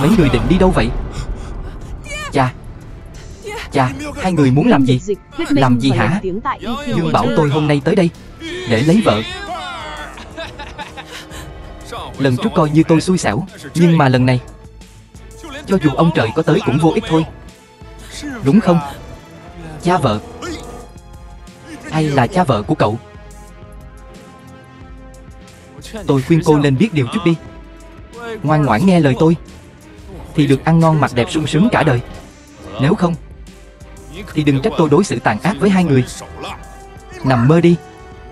Mấy người định đi đâu vậy? Cha, cha, hai người muốn làm gì? Làm gì hả? Dương bảo tôi hôm nay tới đây để lấy vợ. Lần trước coi như tôi xui xẻo, nhưng mà lần này cho dù ông trời có tới cũng vô ích thôi. Đúng không? Cha vợ. Hay là cha vợ của cậu? Tôi khuyên cô nên biết điều chút đi. Ngoan ngoãn nghe lời tôi thì được ăn ngon mặc đẹp sung sướng cả đời. Nếu không thì đừng trách tôi đối xử tàn ác với hai người. Nằm mơ đi.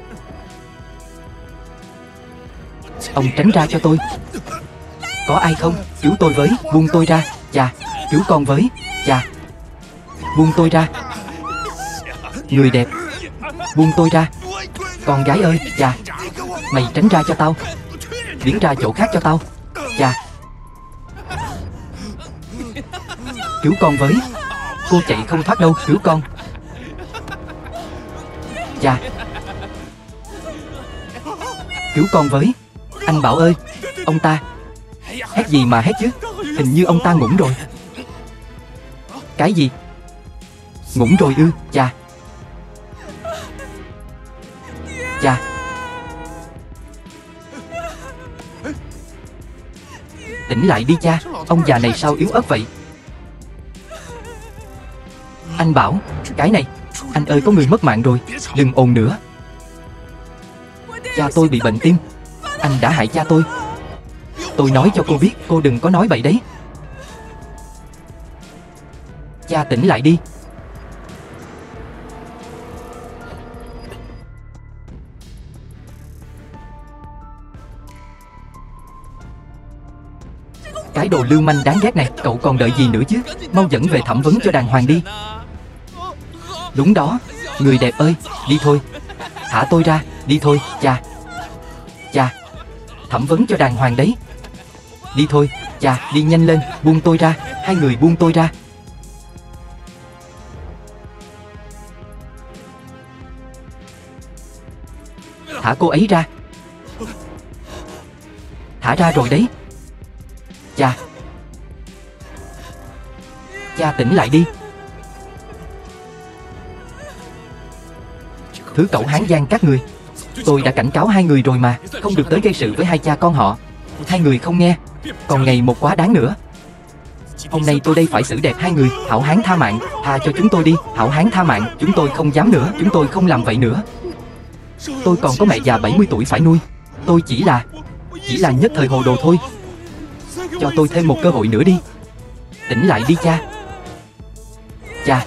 Ông tránh ra cho tôi. Có ai không? Cứu tôi với. Buông tôi ra. Cha, cứu con với. Cha, buông tôi ra. Người đẹp, buông tôi ra. Con gái ơi. Cha, mày tránh ra cho tao. Biến ra chỗ khác cho tao. Cha, cứu con với. Cô chạy không thoát đâu. Cứu con. Cha, cứu con với. Anh Bảo ơi. Ông ta hét gì mà hét chứ? Hình như ông ta ngủm rồi. Cái gì? Ngủm rồi ư? Cha, cha. Tỉnh lại đi cha. Ông già này sao yếu ớt vậy? Anh Bảo. Cái này. Anh ơi, có người mất mạng rồi. Đừng ồn nữa. Cha tôi bị bệnh tim. Anh đã hại cha tôi. Tôi nói cho cô biết, cô đừng có nói bậy đấy. Cha tỉnh lại đi. Cái đồ lưu manh đáng ghét này. Cậu còn đợi gì nữa chứ? Mau dẫn về thẩm vấn cho đàng hoàng đi. Đúng đó. Người đẹp ơi, đi thôi. Thả tôi ra, đi thôi. Cha, cha, thẩm vấn cho đàng hoàng đấy. Đi thôi. Cha, đi nhanh lên. Buông tôi ra. Hai người buông tôi ra. Thả cô ấy ra. Thả ra rồi đấy. Cha, cha tỉnh lại đi. Thứ cẩu hán gian các người. Tôi đã cảnh cáo hai người rồi mà. Không được tới gây sự với hai cha con họ. Hai người không nghe. Còn ngày một quá đáng nữa. Hôm nay tôi đây phải xử đẹp hai người. Hảo hán tha mạng. Tha cho chúng tôi đi. Hảo hán tha mạng. Chúng tôi không dám nữa. Chúng tôi không làm vậy nữa. Tôi còn có mẹ già 70 tuổi phải nuôi. Tôi chỉ là nhất thời hồ đồ thôi. Cho tôi thêm một cơ hội nữa đi. Tỉnh lại đi cha. Cha.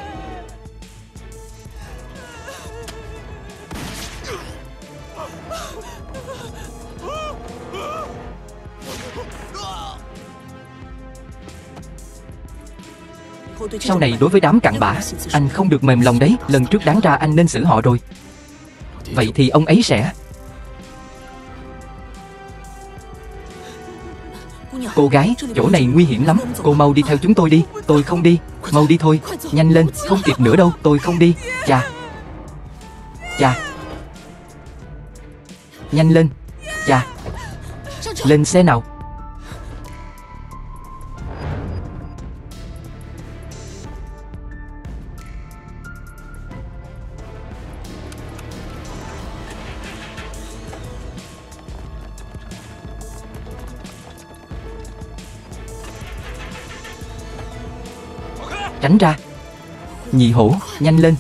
Sau này đối với đám cặn bã, anh không được mềm lòng đấy. Lần trước đáng ra anh nên xử họ rồi. Vậy thì ông ấy sẽ... Cô gái, chỗ này nguy hiểm lắm. Cô mau đi theo chúng tôi đi. Tôi không đi. Mau đi thôi. Nhanh lên, không kịp nữa đâu. Tôi không đi. Cha. Cha. Nhanh lên. Cha. Lên xe nào. Tránh ra. Nhị hổ, nhanh lên.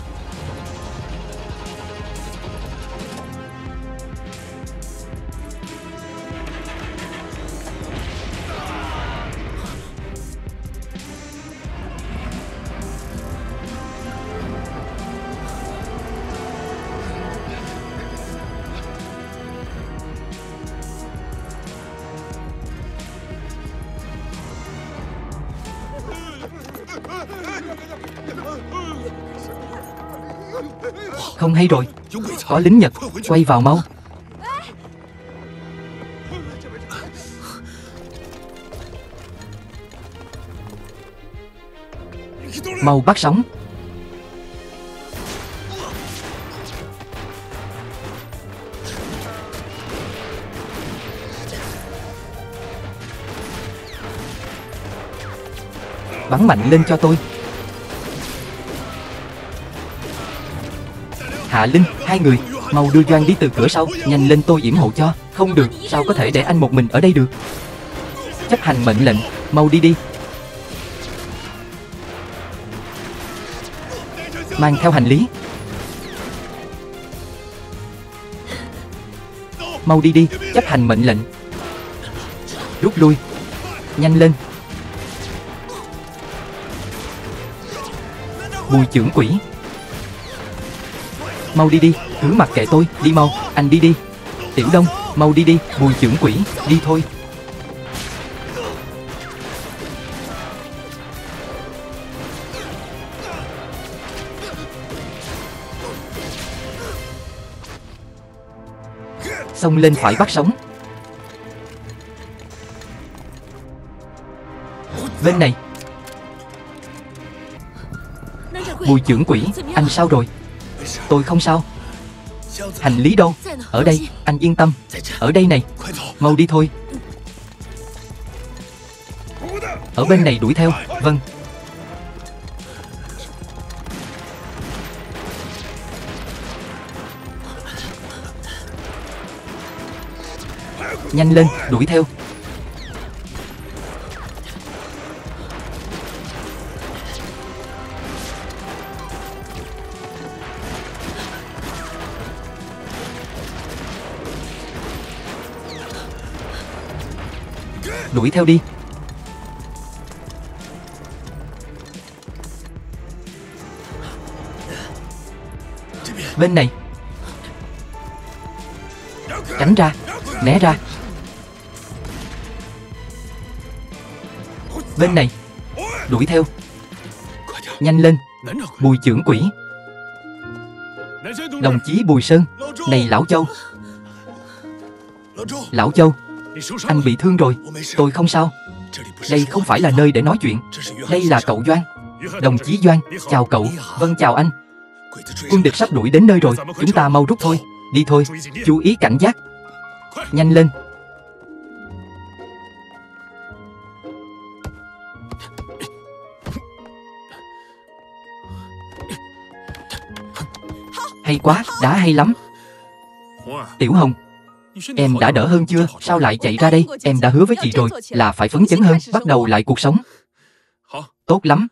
Không hay rồi. Có lính Nhật. Quay vào mau. Mau bắt sóng. Bắn mạnh lên cho tôi. Hạ Linh, hai người, mau đưa Doan đi từ cửa sau. Nhanh lên, tôi yểm hộ cho. Không được, sao có thể để anh một mình ở đây được. Chấp hành mệnh lệnh, mau đi đi. Mang theo hành lý. Mau đi đi, chấp hành mệnh lệnh. Rút lui. Nhanh lên. Bùi trưởng quỷ. Mau đi đi, cứ mặc kệ tôi, đi mau, anh đi đi. Tiểu Đông, mau đi đi, Bùi trưởng quỷ, đi thôi. Xông lên phải bắt sống. Bên này. Bùi trưởng quỷ, anh sao rồi? Tôi không sao. Hành lý đâu? Ở đây, anh yên tâm. Ở đây này. Mau đi thôi. Ở bên này đuổi theo. Vâng. Nhanh lên, đuổi theo. Đuổi theo đi. Bên này. Tránh ra. Né ra. Bên này. Đuổi theo. Nhanh lên. Bùi trưởng quỷ. Đồng chí Bùi Sơn. Này Lão Châu. Lão Châu, anh bị thương rồi. Tôi không sao. Đây không phải là nơi để nói chuyện. Đây là cậu Doan. Đồng chí Doan, chào cậu. Vâng, chào anh. Quân địch sắp đuổi đến nơi rồi. Chúng ta mau rút thôi. Đi thôi. Chú ý cảnh giác. Nhanh lên. Hay quá, đá hay lắm. Tiểu Hồng, em đã đỡ hơn chưa? Sao lại chạy ra đây? Em đã hứa với chị rồi là phải phấn chấn hơn, bắt đầu lại cuộc sống. Tốt lắm.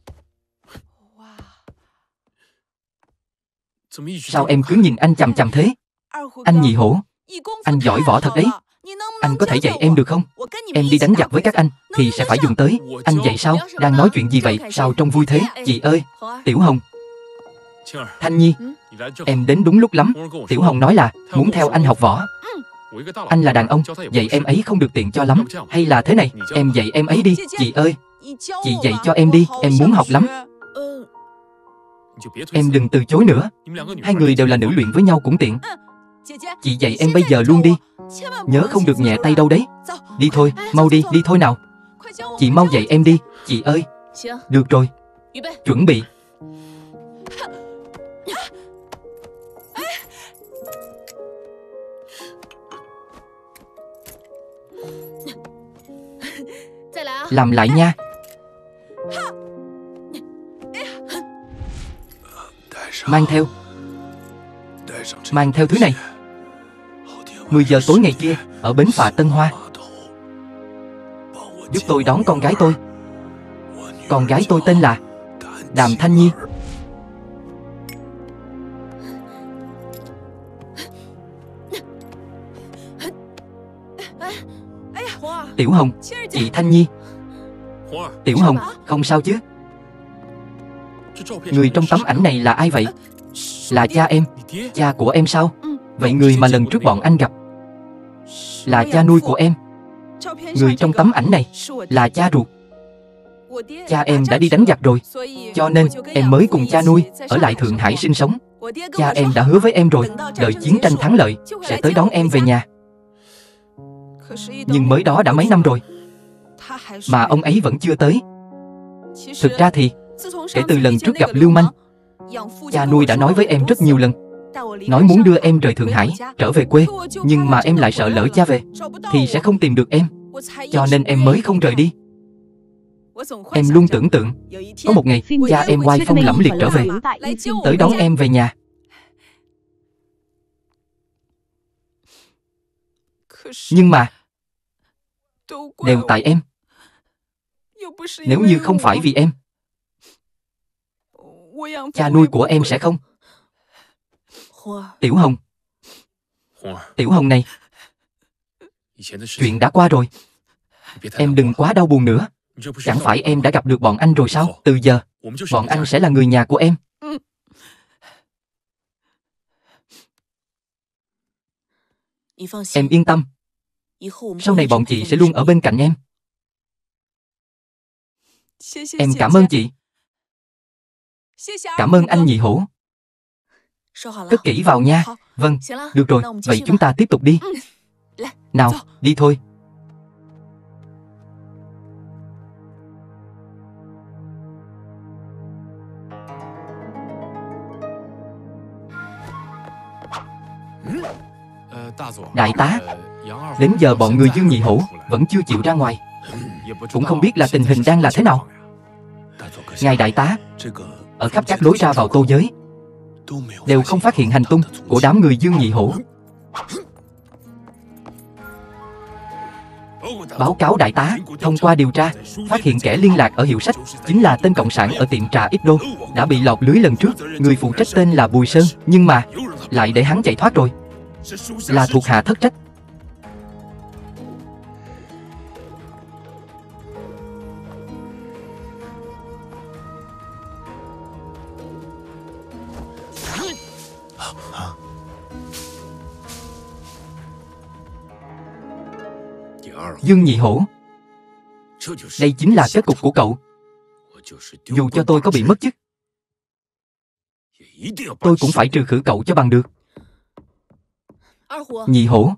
Sao em cứ nhìn anh chằm chằm thế? Anh Nhị Hổ, anh giỏi võ thật đấy. Anh có thể dạy em được không? Em đi đánh giặc với các anh thì sẽ phải dùng tới. Anh dạy sao? Đang nói chuyện gì vậy? Sao trông vui thế? Chị ơi, Tiểu Hồng. Thanh Nhi, em đến đúng lúc lắm. Tiểu Hồng nói là muốn theo anh học võ. Anh là đàn ông, dạy em ấy không được tiện cho lắm. Hay là thế này, em dạy em ấy đi. Chị ơi, chị dạy cho em đi, em muốn học lắm. Em đừng từ chối nữa. Hai người đều là nữ luyện với nhau cũng tiện. Chị dạy em bây giờ luôn đi. Nhớ không được nhẹ tay đâu đấy. Đi thôi, mau đi, đi thôi nào. Chị mau dạy em đi, chị ơi. Được rồi. Chuẩn bị. Làm lại nha. Mang theo. Mang theo thứ này. 10 giờ tối ngày kia, ở bến phà Tân Hoa, giúp tôi đón con gái tôi. Con gái tôi tên là Đàm Thanh Nhi. Tiểu Hồng, chị Thanh Nhi. Tiểu Hồng, không sao chứ? Người trong tấm ảnh này là ai vậy? Là cha em. Cha của em sao? Vậy người mà lần trước bọn anh gặp là cha nuôi của em. Người trong tấm ảnh này là cha ruột. Cha em đã đi đánh giặc rồi, cho nên em mới cùng cha nuôi ở lại Thượng Hải sinh sống. Cha em đã hứa với em rồi, đợi chiến tranh thắng lợi sẽ tới đón em về nhà. Nhưng mới đó đã mấy năm rồi mà ông ấy vẫn chưa tới. Thực ra thì kể từ lần trước gặp Lưu Manh, cha nuôi đã nói với em rất nhiều lần, nói muốn đưa em rời Thượng Hải, trở về quê. Nhưng mà em lại sợ lỡ cha về thì sẽ không tìm được em, cho nên em mới không rời đi. Em luôn tưởng tượng có một ngày cha em oai phong lẫm liệt trở về, tới đón em về nhà. Nhưng mà đều tại em. Nếu như không phải vì em, cha nuôi của em sẽ không. Tiểu Hồng. Tiểu Hồng này, chuyện đã qua rồi. Em đừng quá đau buồn nữa. Chẳng phải em đã gặp được bọn anh rồi sao? Từ giờ, bọn anh sẽ là người nhà của em. Em yên tâm. Sau này bọn chị sẽ luôn ở bên cạnh em. Em cảm ơn chị. Cảm ơn anh Nhị Hổ. Cất kỹ vào nha. Vâng, được rồi, vậy chúng ta tiếp tục đi. Nào, đi thôi. Đại tá, đến giờ bọn người Dương Nhị Hổ vẫn chưa chịu ra ngoài. Cũng không biết là tình hình đang là thế nào. Ngài đại tá, ở khắp các lối ra vào Tô Giới đều không phát hiện hành tung của đám người Dương Nhị Hổ. Báo cáo đại tá, thông qua điều tra, phát hiện kẻ liên lạc ở hiệu sách chính là tên cộng sản ở tiệm trà Ít Đô, đã bị lọt lưới lần trước. Người phụ trách tên là Bùi Sơn, nhưng mà lại để hắn chạy thoát rồi. Là thuộc hạ thất trách. Dương Nhị Hổ, đây chính là kết cục của cậu. Dù cho tôi có bị mất chức, tôi cũng phải trừ khử cậu cho bằng được. Nhị Hổ.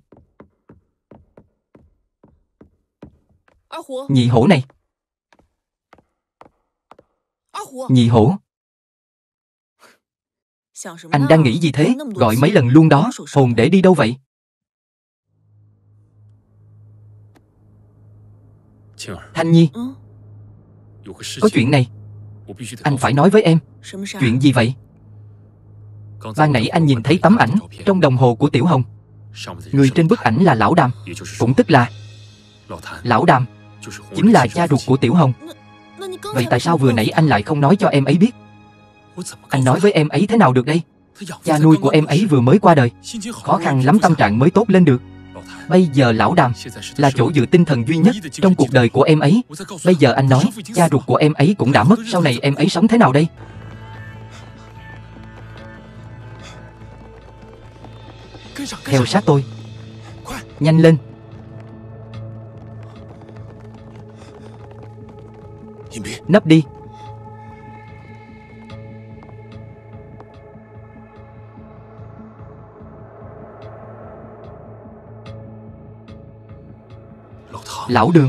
Nhị Hổ này. Nhị Hổ. Anh đang nghĩ gì thế? Gọi mấy lần luôn đó, hồn để đi đâu vậy? Thanh Nhi, có chuyện này anh phải nói với em. Chuyện gì vậy? Ban nãy anh nhìn thấy tấm ảnh trong đồng hồ của Tiểu Hồng. Người trên bức ảnh là Lão Đàm, cũng tức là Lão Đàm chính là cha ruột của Tiểu Hồng. Vậy tại sao vừa nãy anh lại không nói cho em ấy biết? Anh nói với em ấy thế nào được đây? Cha nuôi của em ấy vừa mới qua đời, khó khăn lắm tâm trạng mới tốt lên được. Bây giờ Lão Đàm là chỗ dựa tinh thần duy nhất trong cuộc đời của em ấy. Bây giờ anh nói cha ruột của em ấy cũng đã mất, sau này em ấy sống thế nào đây? Theo sát tôi. Nhanh lên. Nấp đi. Lão Đường.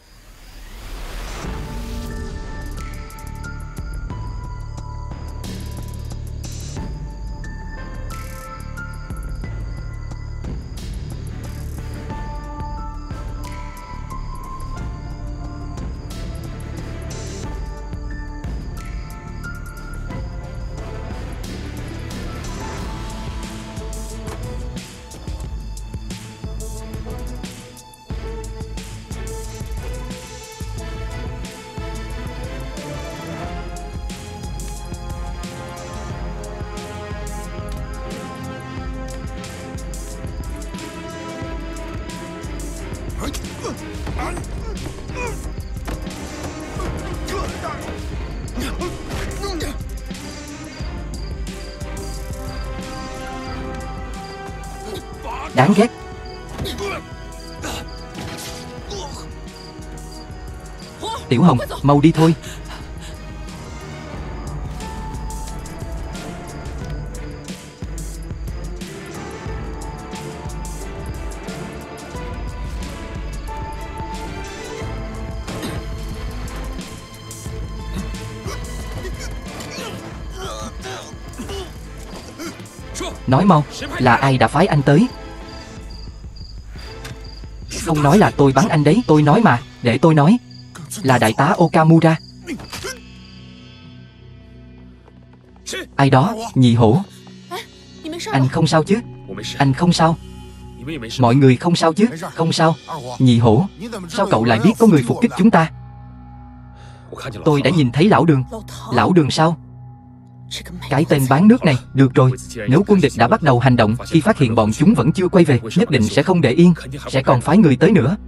Đáng ghét. Tiểu Hồng, mau đi thôi. Nói mau, là ai đã phái anh tới? Không nói là tôi bắn anh đấy, tôi nói mà, để tôi nói. Là đại tá Okamura. Ai đó, nhị hổ. Anh không sao chứ? Anh không sao? Mọi người không sao chứ? Không sao. Nhị hổ, sao cậu lại biết có người phục kích chúng ta? Tôi đã nhìn thấy lão Đường. Lão Đường sao? Cái tên bán nước này. Được rồi, nếu quân địch đã bắt đầu hành động, khi phát hiện bọn chúng vẫn chưa quay về, nhất định sẽ không để yên, sẽ còn phái người tới nữa.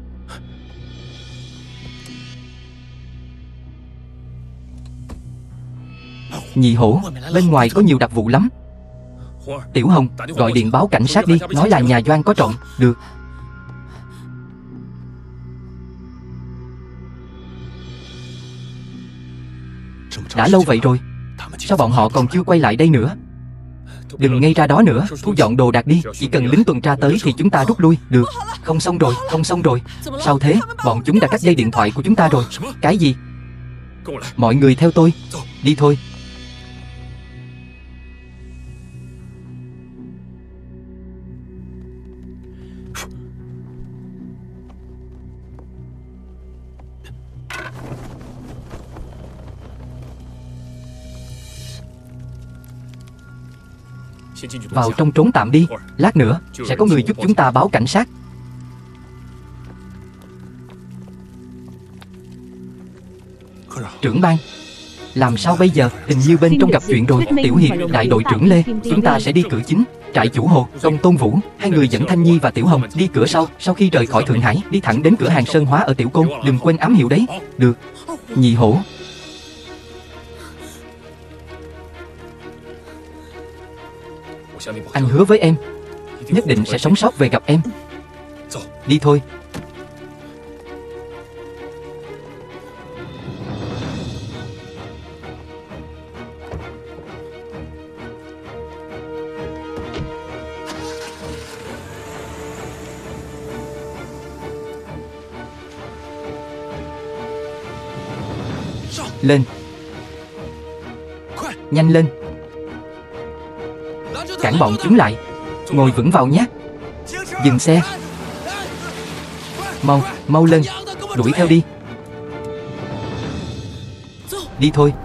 Nhị hổ, bên ngoài có nhiều đặc vụ lắm. Tiểu Hồng, gọi điện báo cảnh sát đi, nói là nhà Doan có trộm. Được. Đã lâu vậy rồi, sao bọn họ còn chưa quay lại đây nữa? Đừng ngay ra đó nữa, thu dọn đồ đạc đi. Chỉ cần lính tuần tra tới thì chúng ta rút lui. Được. Không xong rồi, không xong rồi. Sao thế? Bọn chúng đã cắt dây điện thoại của chúng ta rồi. Cái gì? Mọi người theo tôi. Đi thôi. Vào trong trốn tạm đi. Lát nữa sẽ có người giúp chúng ta báo cảnh sát. Trưởng ban, làm sao bây giờ? Hình như bên trong gặp chuyện rồi. Tiểu Hiệp, đại đội trưởng Lê, chúng ta sẽ đi cửa chính. Trại chủ Hồ, Công Tôn Vũ, hai người dẫn Thanh Nhi và Tiểu Hồng đi cửa sau. Sau khi rời khỏi Thượng Hải, đi thẳng đến cửa hàng Sơn Hóa ở Tiểu Côn. Đừng quên ám hiệu đấy. Được. Nhị hổ, anh hứa với em, nhất định sẽ sống sót về gặp em. Đi thôi. Lên. Nhanh lên. Cản bọn chúng lại. Ngồi vững vào nhé. Dừng xe. Mau, mau lên. Đuổi theo đi. Đi thôi.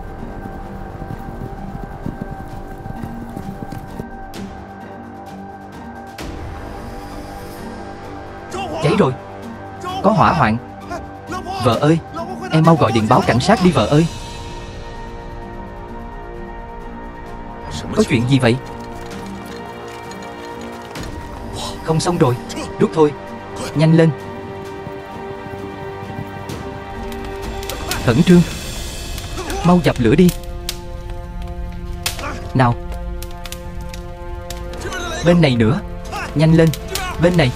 Cháy rồi. Có hỏa hoạn. Vợ ơi, em mau gọi điện báo cảnh sát đi vợ ơi. Có chuyện gì vậy? Không xong rồi. Rút thôi. Nhanh lên. Khẩn trương. Mau dập lửa đi. Nào. Bên này nữa. Nhanh lên. Bên này.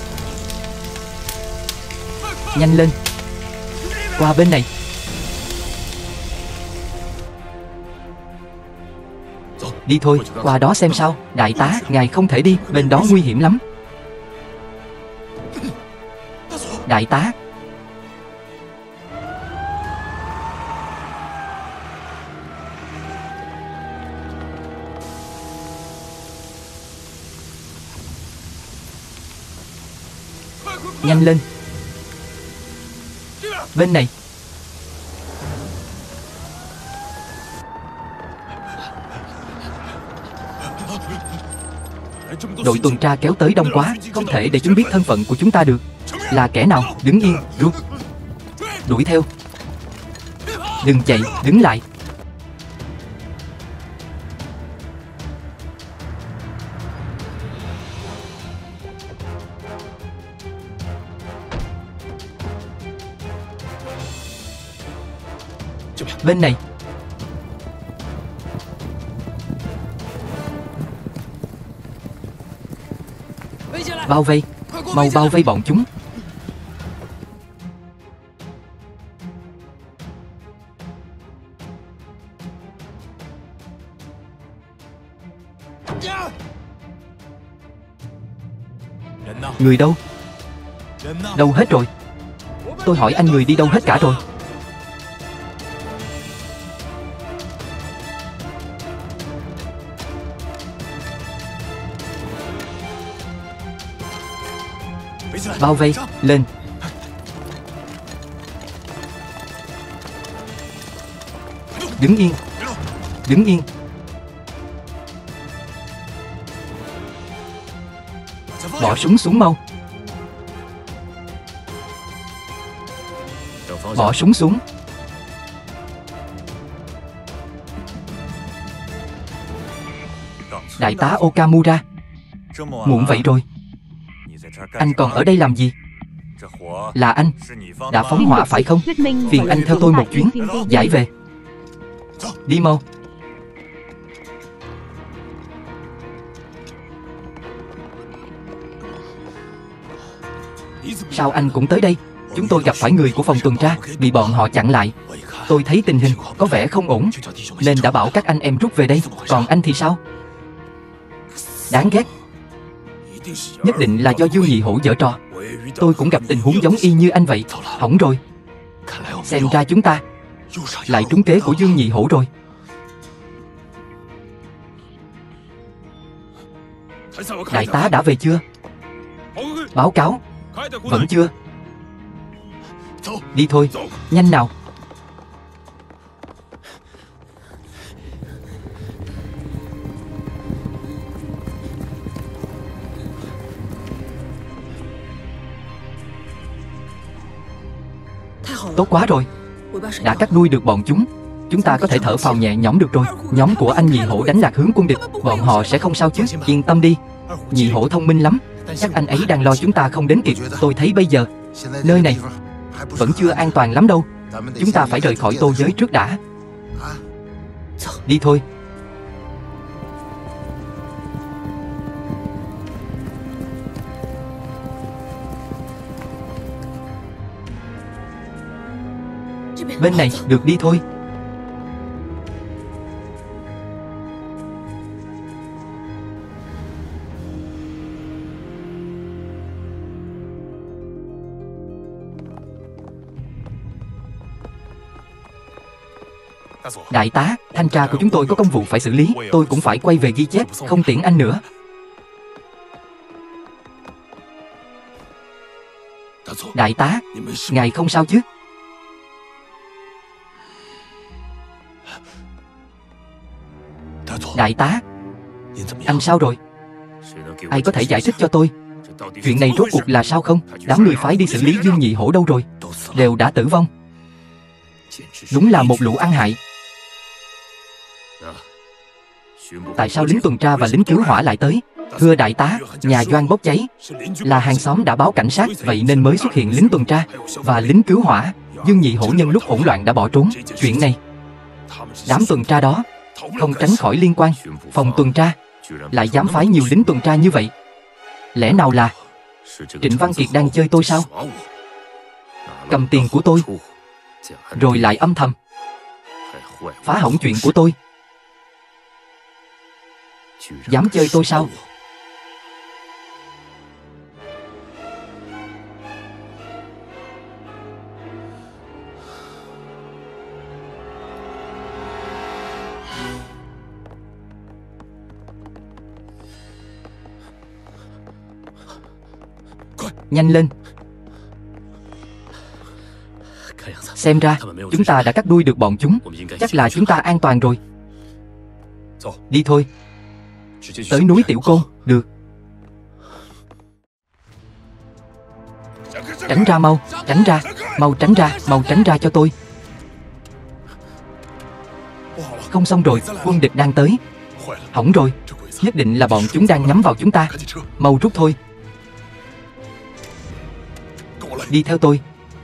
Nhanh lên. Qua bên này. Đi thôi, qua đó xem sao. Đại tá, ngài không thể đi, bên đó nguy hiểm lắm. Đại tá. Nhanh lên. Bên này. Đội tuần tra kéo tới đông quá, không thể để chúng biết thân phận của chúng ta được. Là kẻ nào? Đứng yên, rút. Đuổi theo. Đừng chạy, đứng lại. Bên này. Bao vây. Mau bao vây bọn chúng. Người đâu? Đâu hết rồi? Tôi hỏi anh người đi đâu hết cả rồi? Bao vây, lên. Đứng yên. Đứng yên. Bỏ súng xuống mau. Bỏ súng xuống. Đại tá Okamura. Muộn vậy rồi. Anh còn ở đây làm gì? Là anh đã phóng hỏa phải không? Phiền anh theo tôi một chuyến. Giải về. Đi mau. Sao anh cũng tới đây? Chúng tôi gặp phải người của phòng tuần tra, bị bọn họ chặn lại. Tôi thấy tình hình có vẻ không ổn, nên đã bảo các anh em rút về đây. Còn anh thì sao? Đáng ghét. Nhất định là do Dương Nhị Hổ giở trò. Tôi cũng gặp tình huống giống y như anh vậy. Hỏng rồi. Xem ra chúng ta lại trúng kế của Dương Nhị Hổ rồi. Đại tá đã về chưa? Báo cáo. Vẫn chưa. Đi thôi, nhanh nào. Tốt quá rồi. Đã cắt đuôi được bọn chúng. Chúng ta có thể thở phào nhẹ nhõm được rồi. Nhóm của anh Nhị Hổ đánh lạc hướng quân địch. Bọn họ sẽ không sao chứ. Yên tâm đi. Nhị Hổ thông minh lắm. Chắc anh ấy đang lo chúng ta không đến kịp. Tôi thấy bây giờ nơi này vẫn chưa an toàn lắm đâu. Chúng ta phải rời khỏi Tô Giới trước đã. Đi thôi. Bên này, được đi thôi. Đại tá, thanh tra của chúng tôi có công vụ phải xử lý. Tôi cũng phải quay về ghi chép, không tiễn anh nữa. Đại tá, ngài không sao chứ? Đại tá, anh sao rồi? Ai có thể giải thích cho tôi chuyện này rốt cuộc là sao không? Đám người phái đi xử lý Dương Nhị Hổ đâu rồi? Đều đã tử vong. Đúng là một lũ ăn hại. Tại sao lính tuần tra và lính cứu hỏa lại tới? Thưa đại tá, nhà Doan bốc cháy. Là hàng xóm đã báo cảnh sát, vậy nên mới xuất hiện lính tuần tra và lính cứu hỏa. Dương Nhị Hổ nhân lúc hỗn loạn đã bỏ trốn. Chuyện này, đám tuần tra đó không tránh khỏi liên quan. Phòng tuần tra lại dám phái nhiều lính tuần tra như vậy. Lẽ nào là Trịnh Văn Kiệt đang chơi tôi sao? Cầm tiền của tôi rồi lại âm thầm phá hỏng chuyện của tôi. Dám chơi tôi sao? Nhanh lên. Xem ra chúng ta đã cắt đuôi được bọn chúng. Chắc là chúng ta an toàn rồi. Đi thôi. Tới núi Tiểu Côn. Được. Tránh ra mau. Tránh ra. Mau tránh ra. Mau tránh ra cho tôi. Không xong rồi. Quân địch đang tới. Hỏng rồi. Nhất định là bọn chúng đang nhắm vào chúng ta. Mau rút thôi. Đi theo tôi.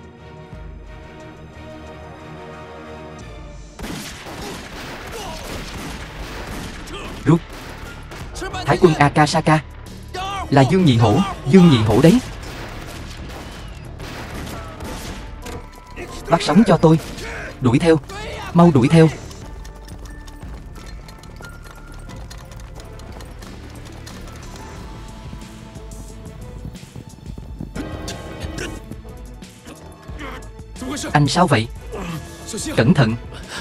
Rút. Thái quân Akasaka. Là Dương Nhị Hổ. Dương Nhị Hổ đấy. Bắt sống cho tôi. Đuổi theo. Mau đuổi theo. Anh sao vậy? Cẩn thận.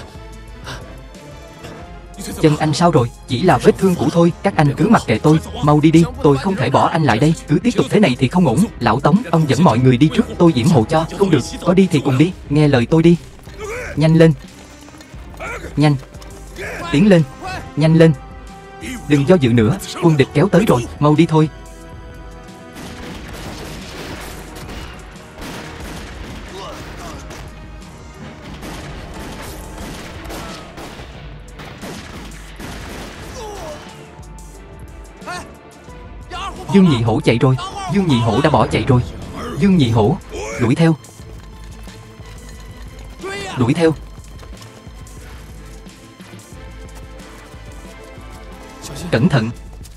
Chân anh sao rồi? Chỉ là vết thương cũ thôi. Các anh cứ mặc kệ tôi. Mau đi đi. Tôi không thể bỏ anh lại đây. Cứ tiếp tục thế này thì không ổn. Lão Tống, ông dẫn mọi người đi trước. Tôi yểm hộ cho. Không được. Có đi thì cùng đi. Nghe lời tôi đi. Nhanh lên. Nhanh, tiến lên, nhanh lên. Đừng do dự nữa, quân địch kéo tới rồi, mau đi thôi. Dương Nhị Hổ chạy rồi, Dương Nhị Hổ đã bỏ chạy rồi. Dương Nhị Hổ, đuổi theo. Đuổi theo. Cẩn thận.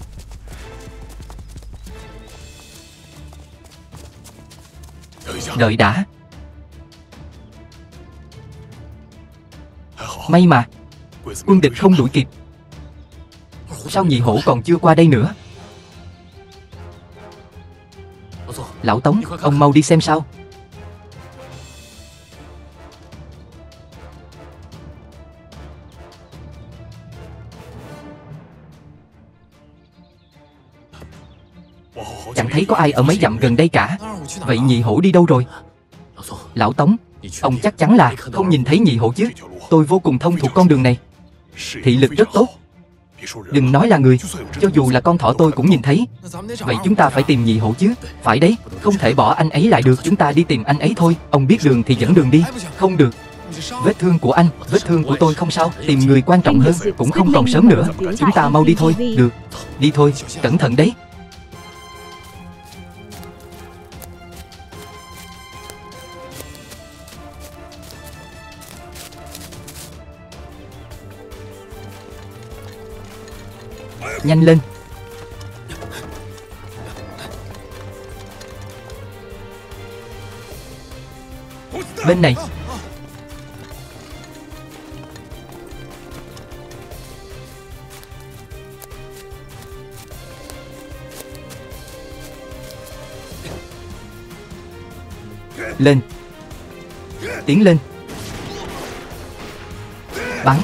Đợi đã. May mà quân địch không đuổi kịp. Sao Nhị Hổ còn chưa qua đây nữa? Lão Tống, ông mau đi xem sao. Chẳng thấy có ai ở mấy dặm gần đây cả. Vậy Nhị Hổ đi đâu rồi? Lão Tống, ông chắc chắn là không nhìn thấy Nhị Hổ chứ? Tôi vô cùng thông thuộc con đường này, thị lực rất tốt. Đừng nói là người, cho dù là con thỏ tôi cũng nhìn thấy. Vậy chúng ta phải tìm Nhị Hổ chứ? Phải đấy, không thể bỏ anh ấy lại được. Chúng ta đi tìm anh ấy thôi. Ông biết đường thì dẫn đường đi. Không được. Vết thương của anh, vết thương của tôi không sao. Tìm người quan trọng hơn, cũng không còn sớm nữa. Chúng ta mau đi thôi. Được, đi thôi, cẩn thận đấy. Nhanh lên. Bên này. Lên. Tiến lên. Bắn.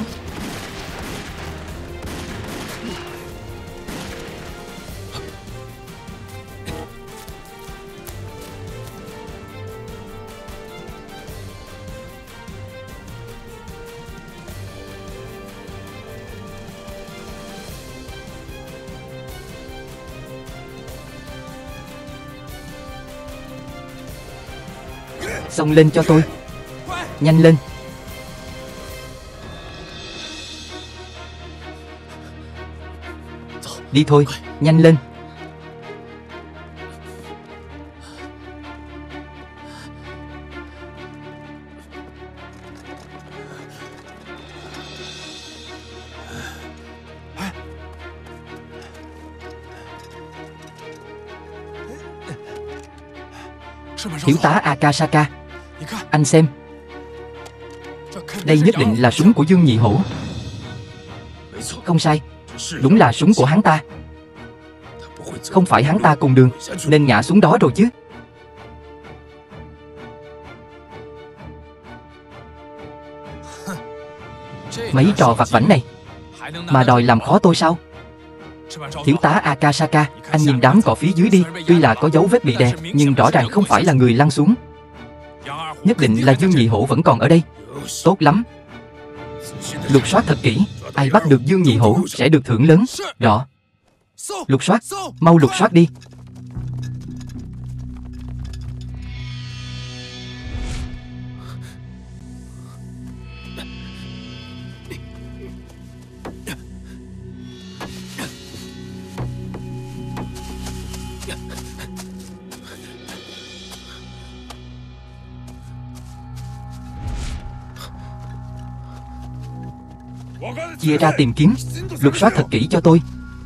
Xông lên cho tôi. Nhanh lên. Đi thôi, nhanh lên. Thiếu tá Akasaka, anh xem. Đây nhất định là súng của Dương Nhị Hổ. Không sai, đúng là súng của hắn ta. Không phải hắn ta cùng đường nên ngã xuống đó rồi chứ. Mấy trò vặt vãnh này mà đòi làm khó tôi sao? Thiếu tá Akasaka, anh nhìn đám cỏ phía dưới đi. Tuy là có dấu vết bị đè, nhưng rõ ràng không phải là người lăn xuống. Nhất định là Dương Nhị Hổ vẫn còn ở đây. Tốt lắm. Lục soát thật kỹ. Ai bắt được Dương Nhị Hổ sẽ được thưởng lớn. Rõ. Lục soát, mau lục soát đi. Chia ra tìm kiếm. Lục soát thật kỹ cho tôi.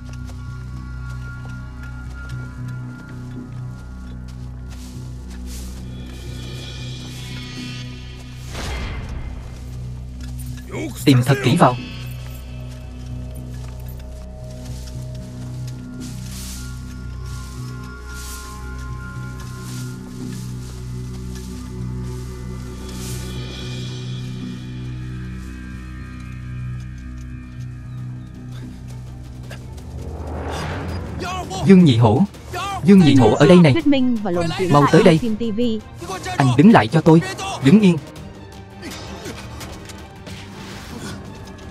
Tìm thật kỹ vào. Dương Nhị Hổ. Dương Nhị Hổ ở đây này. Mau tới đây. Anh đứng lại cho tôi. Đứng yên.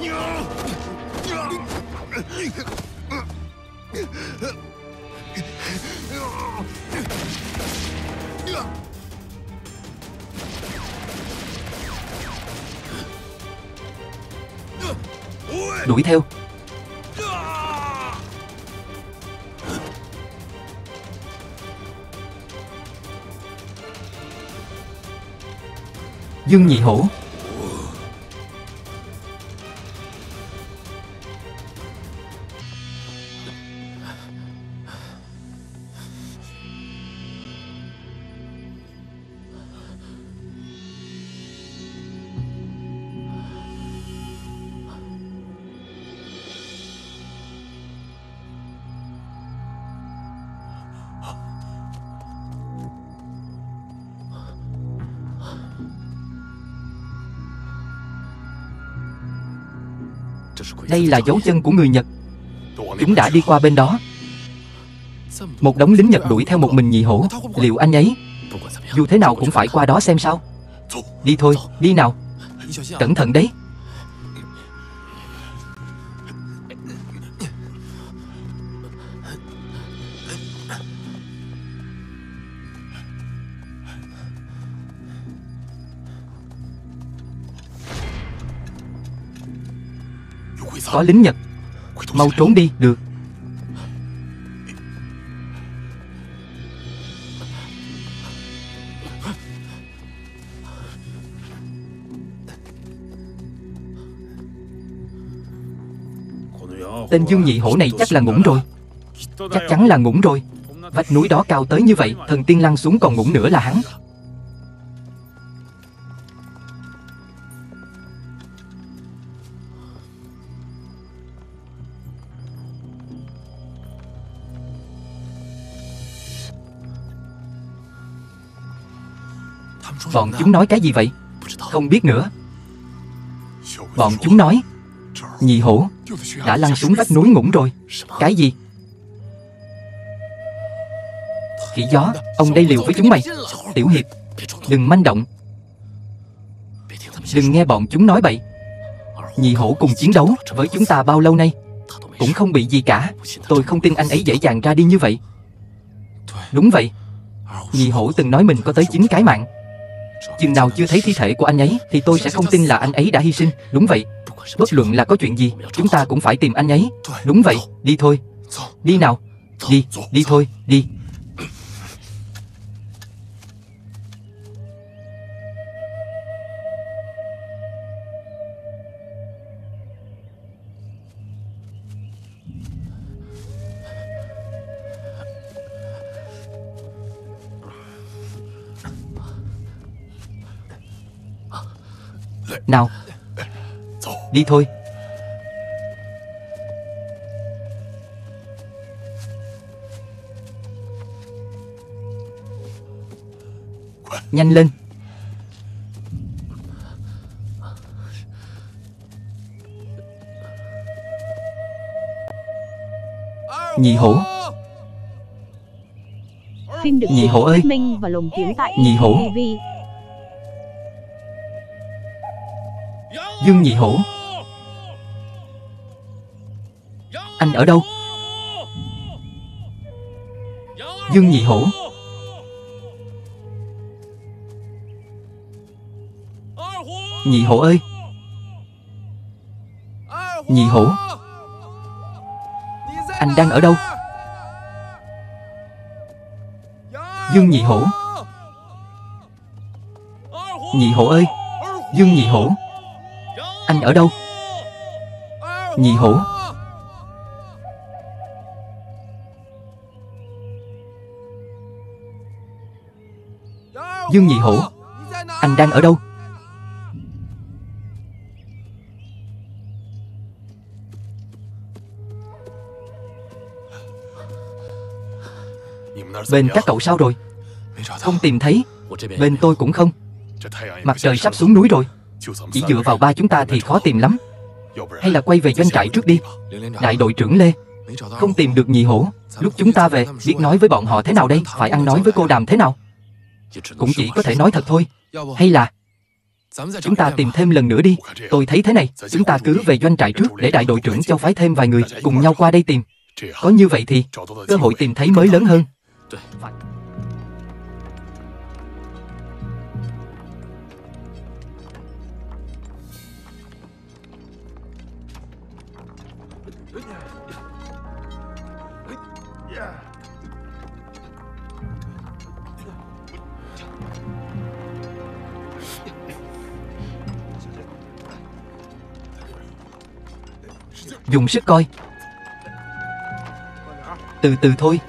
Đuổi theo. Dương Nhị Hổ. Đây là dấu chân của người Nhật. Chúng đã đi qua bên đó. Một đống lính Nhật đuổi theo một mình Nhị Hổ. Liệu anh ấy dù thế nào cũng phải qua đó xem sao. Đi thôi, đi nào. Cẩn thận đấy. Có lính Nhật. Mau trốn đi, được. Tên Dương Nhị Hổ này chắc là ngủm rồi. Chắc chắn là ngủm rồi. Vách núi đó cao tới như vậy, thần tiên lăn xuống còn ngủm nữa là hắn. Bọn chúng nói cái gì vậy? Không biết nữa. Bọn chúng nói Nhị Hổ đã lăn xuống vách núi ngủm rồi. Cái gì? Khỉ gió, ông đây liều với chúng mày. Tiểu hiệp, đừng manh động. Đừng nghe bọn chúng nói bậy. Nhị Hổ cùng chiến đấu với chúng ta bao lâu nay, cũng không bị gì cả. Tôi không tin anh ấy dễ dàng ra đi như vậy. Đúng vậy. Nhị Hổ từng nói mình có tới 9 cái mạng. Chừng nào chưa thấy thi thể của anh ấy thì tôi sẽ không tin là anh ấy đã hy sinh. Đúng vậy. Bất luận là có chuyện gì, chúng ta cũng phải tìm anh ấy. Đúng vậy, đi thôi. Đi nào. Đi, đi thôi, đi. Nào. Đi thôi. Nhanh lên. Nhị Hổ. Phim được Nhị Hổ ơi. Minh và lồng tiếng tại Nhị Hổ. TV. Dương Nhị Hổ. Anh ở đâu? Dương Nhị Hổ. Nhị Hổ ơi. Nhị Hổ. Anh đang ở đâu? Dương Nhị Hổ. Nhị Hổ ơi. Dương Nhị Hổ. Anh ở đâu? Nhị Hổ. Dương Nhị Hổ. Anh đang ở đâu? Bên các cậu sao rồi? Không tìm thấy. Bên tôi cũng không. Mặt trời sắp xuống núi rồi. Chỉ dựa vào ba chúng ta thì khó tìm lắm. Hay là quay về doanh trại trước đi. Đại đội trưởng Lê. Không tìm được Nhị Hổ. Lúc chúng ta về, biết nói với bọn họ thế nào đây? Phải ăn nói với cô Đàm thế nào? Cũng chỉ có thể nói thật thôi. Hay là Chúng ta tìm thêm lần nữa đi. Tôi thấy thế này, chúng ta cứ về doanh trại trước để đại đội trưởng Châu phái thêm vài người cùng nhau qua đây tìm. Có như vậy thì cơ hội tìm thấy mới lớn hơn. Dùng sức coi. Từ từ thôi.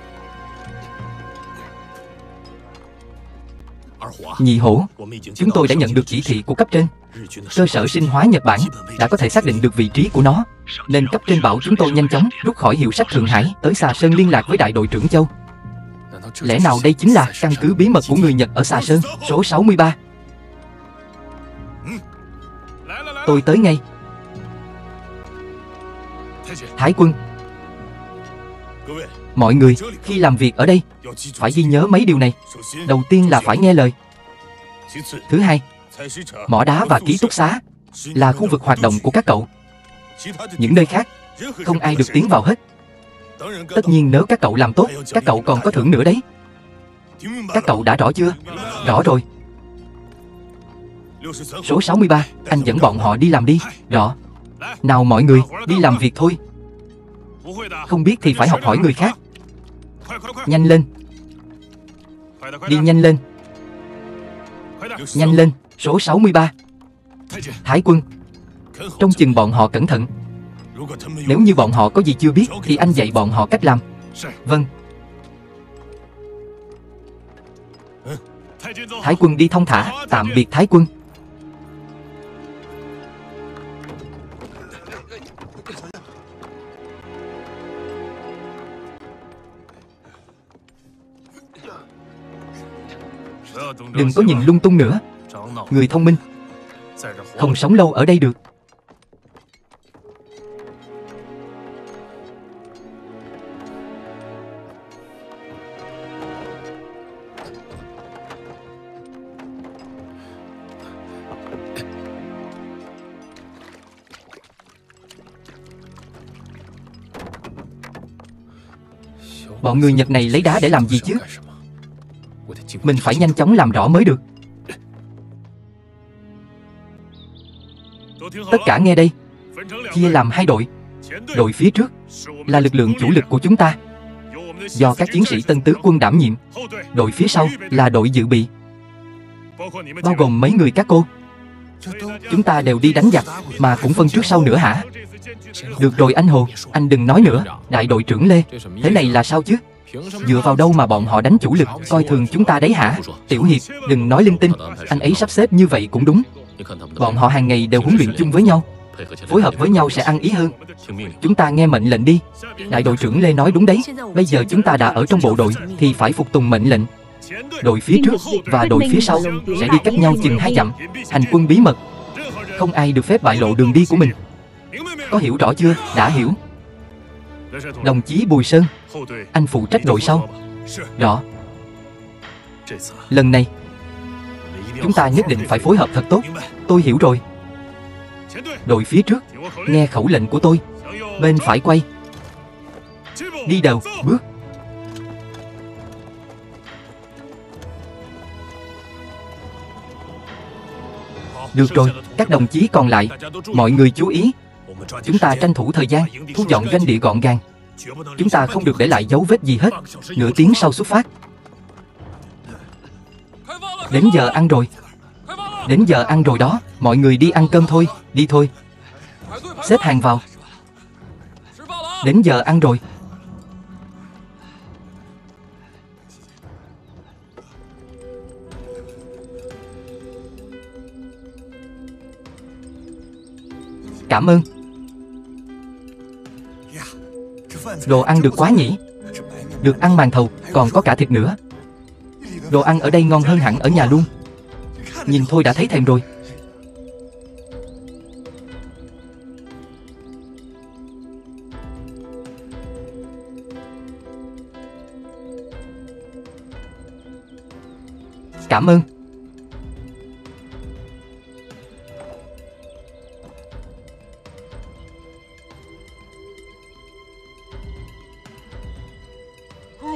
Nhị hổ, chúng tôi đã nhận được chỉ thị của cấp trên. Cơ sở sinh hóa Nhật Bản đã có thể xác định được vị trí của nó, nên cấp trên bảo chúng tôi nhanh chóng rút khỏi hiệu sách Thượng Hải tới Xà Sơn liên lạc với đại đội trưởng Châu. Lẽ nào đây chính là căn cứ bí mật của người Nhật ở Xà Sơn, số 63? Tôi tới ngay. Thái quân, mọi người khi làm việc ở đây phải ghi nhớ mấy điều này. Đầu tiên là phải nghe lời. Thứ hai, mỏ đá và ký túc xá là khu vực hoạt động của các cậu. Những nơi khác không ai được tiến vào hết. Tất nhiên nếu các cậu làm tốt, các cậu còn có thưởng nữa đấy. Các cậu đã rõ chưa? Rõ rồi. Số 63, anh dẫn bọn họ đi làm đi. Rõ. Nào mọi người, đi làm việc thôi. Không biết thì phải học hỏi người khác. Nhanh lên. Đi nhanh lên. Nhanh lên. Số 63. Thái quân, trông chừng bọn họ cẩn thận. Nếu như bọn họ có gì chưa biết thì anh dạy bọn họ cách làm. Vâng. Thái quân đi thong thả. Tạm biệt Thái quân. Đừng có nhìn lung tung nữa. Người thông minh không sống lâu ở đây được. Bọn người Nhật này lấy đá để làm gì chứ? Mình phải nhanh chóng làm rõ mới được. Tất cả nghe đây. Chia làm hai đội. Đội phía trước là lực lượng chủ lực của chúng ta, do các chiến sĩ Tân Tứ quân đảm nhiệm. Đội phía sau là đội dự bị, bao gồm mấy người các cô. Chúng ta đều đi đánh giặc mà cũng phân trước sau nữa hả? Được rồi anh Hồ, anh đừng nói nữa. Đại đội trưởng Lê, thế này là sao chứ? Dựa vào đâu mà bọn họ đánh chủ lực, coi thường chúng ta đấy hả? Tiểu Hiệp, đừng nói linh tinh. Anh ấy sắp xếp như vậy cũng đúng. Bọn họ hàng ngày đều huấn luyện chung với nhau, phối hợp với nhau sẽ ăn ý hơn. Chúng ta nghe mệnh lệnh đi. Đại đội trưởng Lê nói đúng đấy. Bây giờ chúng ta đã ở trong bộ đội thì phải phục tùng mệnh lệnh. Đội phía trước và đội phía sau sẽ đi cách nhau chừng 2 dặm. Hành quân bí mật, không ai được phép bại lộ đường đi của mình. Có hiểu rõ chưa? Đã hiểu. Đồng chí Bùi Sơn, anh phụ trách đội sau. Rõ. Lần này chúng ta nhất định phải phối hợp thật tốt. Tôi hiểu rồi. Đội phía trước nghe khẩu lệnh của tôi. Bên phải quay. Đi đầu, bước. Được rồi, các đồng chí còn lại, mọi người chú ý. Chúng ta tranh thủ thời gian, thu dọn doanh địa gọn gàng. Chúng ta không được để lại dấu vết gì hết. Nửa tiếng sau xuất phát. Đến giờ ăn rồi. Đến giờ ăn rồi đó. Mọi người đi ăn cơm thôi. Đi thôi. Xếp hàng vào. Đến giờ ăn rồi. Cảm ơn. Đồ ăn được quá nhỉ. Được ăn màn thầu, còn có cả thịt nữa. Đồ ăn ở đây ngon hơn hẳn ở nhà luôn. Nhìn thôi đã thấy thèm rồi. Cảm ơn.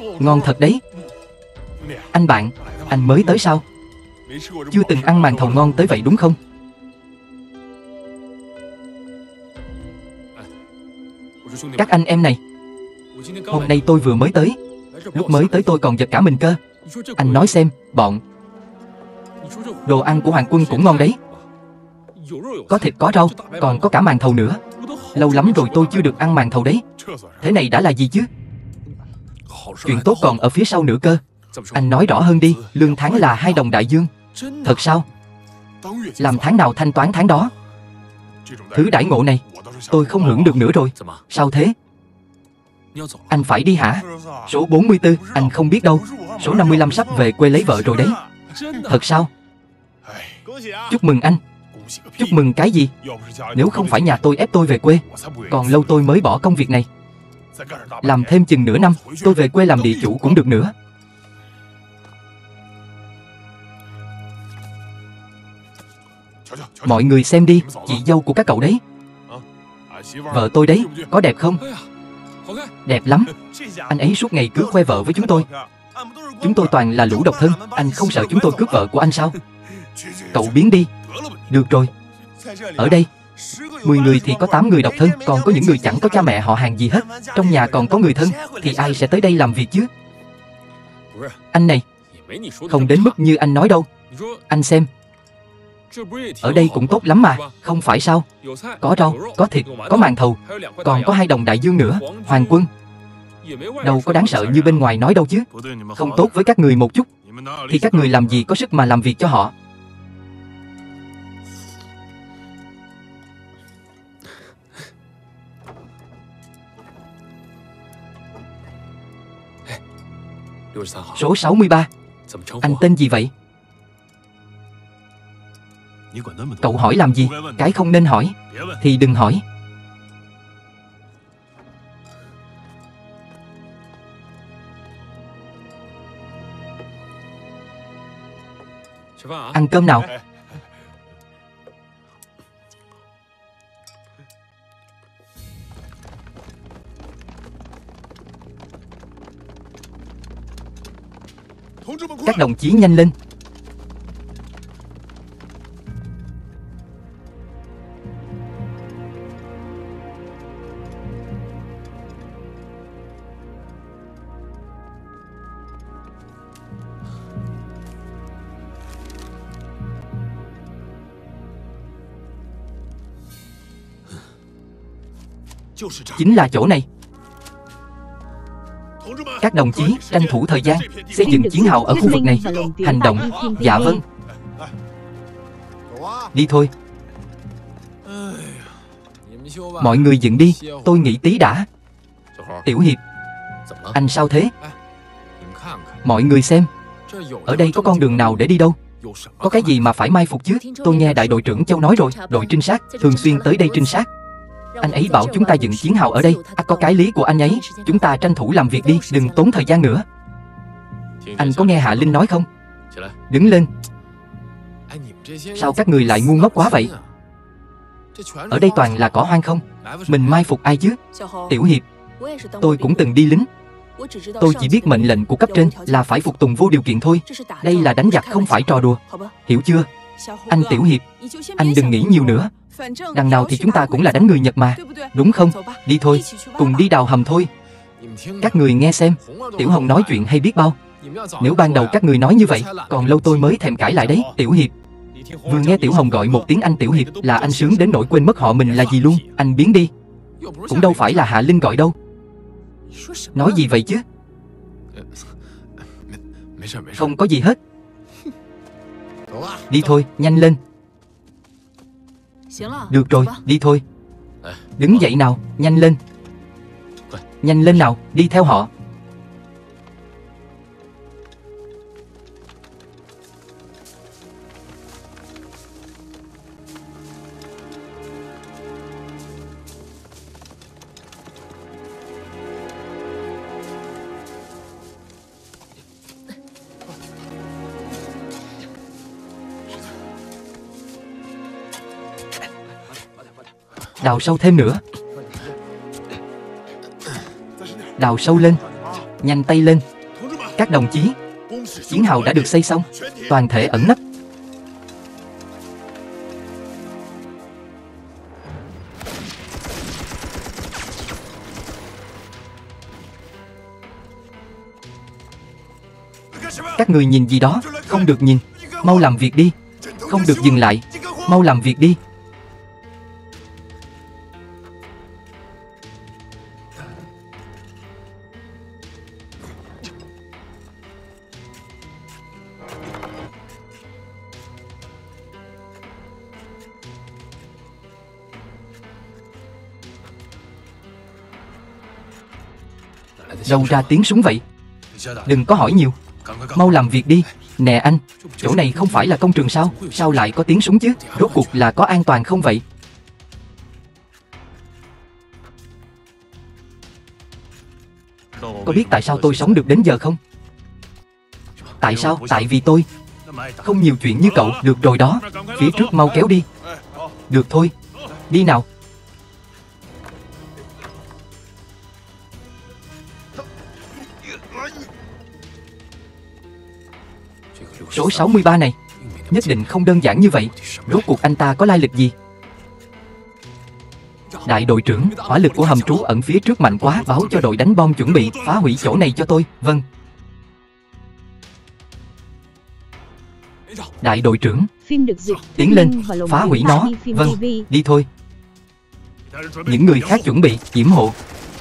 Ngon thật đấy. Anh bạn, anh mới tới sao? Chưa từng ăn màn thầu ngon tới vậy đúng không? Các anh em này, hôm nay tôi vừa mới tới. Lúc mới tới tôi còn giật cả mình cơ. Anh nói xem, bọn đồ ăn của Hoàng Quân cũng ngon đấy. Có thịt có rau, còn có cả màn thầu nữa. Lâu lắm rồi tôi chưa được ăn màn thầu đấy. Thế này đã là gì chứ? Chuyện tốt còn ở phía sau nữa cơ. Anh nói rõ hơn đi. Lương tháng là 2 đồng đại dương. Thật sao? Làm tháng nào thanh toán tháng đó. Thứ đãi ngộ này tôi không hưởng được nữa rồi. Sao thế? Anh phải đi hả? Số 44, anh không biết đâu. Số 55 sắp về quê lấy vợ rồi đấy. Thật sao? Chúc mừng anh. Chúc mừng cái gì? Nếu không phải nhà tôi ép tôi về quê, còn lâu tôi mới bỏ công việc này. Làm thêm chừng nửa năm, tôi về quê làm địa chủ cũng được nữa. Mọi người xem đi, chị dâu của các cậu đấy. Vợ tôi đấy, có đẹp không? Đẹp lắm. Anh ấy suốt ngày cứ khoe vợ với chúng tôi. Chúng tôi toàn là lũ độc thân. Anh không sợ chúng tôi cướp vợ của anh sao? Cậu biến đi. Được rồi. Ở đây 10 người thì có 8 người độc thân, còn có những người chẳng có cha mẹ họ hàng gì hết. Trong nhà còn có người thân, thì ai sẽ tới đây làm việc chứ? Anh này, không đến mức như anh nói đâu. Anh xem, ở đây cũng tốt lắm mà, không phải sao? Có rau, có thịt, có màn thầu, còn có 2 đồng đại dương nữa. Hoàng Quân, đâu có đáng sợ như bên ngoài nói đâu chứ. Không tốt với các người một chút, thì các người làm gì có sức mà làm việc cho họ. Số 63. Anh tên gì vậy? Cậu hỏi làm gì? Cái không nên hỏi thì đừng hỏi. Ăn cơm nào. Các đồng chí nhanh lên. Chính là chỗ này. Các đồng chí tranh thủ thời gian xây dựng chiến hào ở khu vực này. Hành động. Dạ vâng. Đi thôi. Mọi người dựng đi, tôi nghỉ tí đã. Tiểu Hiệp, anh sao thế? Mọi người xem, ở đây có con đường nào để đi đâu? Có cái gì mà phải mai phục chứ? Tôi nghe đại đội trưởng Châu nói rồi, đội trinh sát thường xuyên tới đây trinh sát. Anh ấy bảo chúng ta dựng chiến hào ở đây. Có cái lý của anh ấy. Chúng ta tranh thủ làm việc đi, đừng tốn thời gian nữa. Anh có nghe Hạ Linh nói không? Đứng lên. Sao các người lại ngu ngốc quá vậy? Ở đây toàn là cỏ hoang không? Mình mai phục ai chứ? Tiểu Hiệp, tôi cũng từng đi lính. Tôi chỉ biết mệnh lệnh của cấp trên là phải phục tùng vô điều kiện thôi. Đây là đánh giặc không phải trò đùa. Hiểu chưa? Anh Tiểu Hiệp, anh đừng nghĩ nhiều nữa. Đằng nào thì chúng ta cũng là đánh người Nhật mà, đúng không? Đi thôi, cùng đi đào hầm thôi. Các người nghe xem, Tiểu Hồng nói chuyện hay biết bao. Nếu ban đầu các người nói như vậy, còn lâu tôi mới thèm cãi lại đấy. Tiểu Hiệp, vừa nghe Tiểu Hồng gọi một tiếng anh Tiểu Hiệp là anh sướng đến nỗi quên mất họ mình là gì luôn. Anh biến đi. Cũng đâu phải là Hạ Linh gọi đâu. Nói gì vậy chứ? Không có gì hết. Đi thôi, nhanh lên. Được rồi, đi thôi. Đứng dậy nào, nhanh lên. Nhanh lên nào, đi theo họ. Đào sâu thêm nữa. Đào sâu lên. Nhanh tay lên. Các đồng chí, chiến hào đã được xây xong, toàn thể ẩn nấp. Các người nhìn gì đó? Không được nhìn. Mau làm việc đi. Không được dừng lại. Mau làm việc đi. Đâu ra tiếng súng vậy? Đừng có hỏi nhiều. Mau làm việc đi. Nè anh, chỗ này không phải là công trường sao? Sao lại có tiếng súng chứ? Rốt cuộc là có an toàn không vậy? Có biết tại sao tôi sống được đến giờ không? Tại sao? Tại vì tôi không nhiều chuyện như cậu. Được rồi đó. Phía trước mau kéo đi. Được thôi. Đi nào. Số 63 này nhất định không đơn giản như vậy. Rốt cuộc anh ta có lai lịch gì? Đại đội trưởng, hỏa lực của hầm trú ẩn phía trước mạnh quá. Báo cho đội đánh bom chuẩn bị phá hủy chỗ này cho tôi. Vâng. Đại đội trưởng, Phim được dịch tiến lên, phá hủy nó. Vâng, đi thôi. Những người khác chuẩn bị yểm hộ.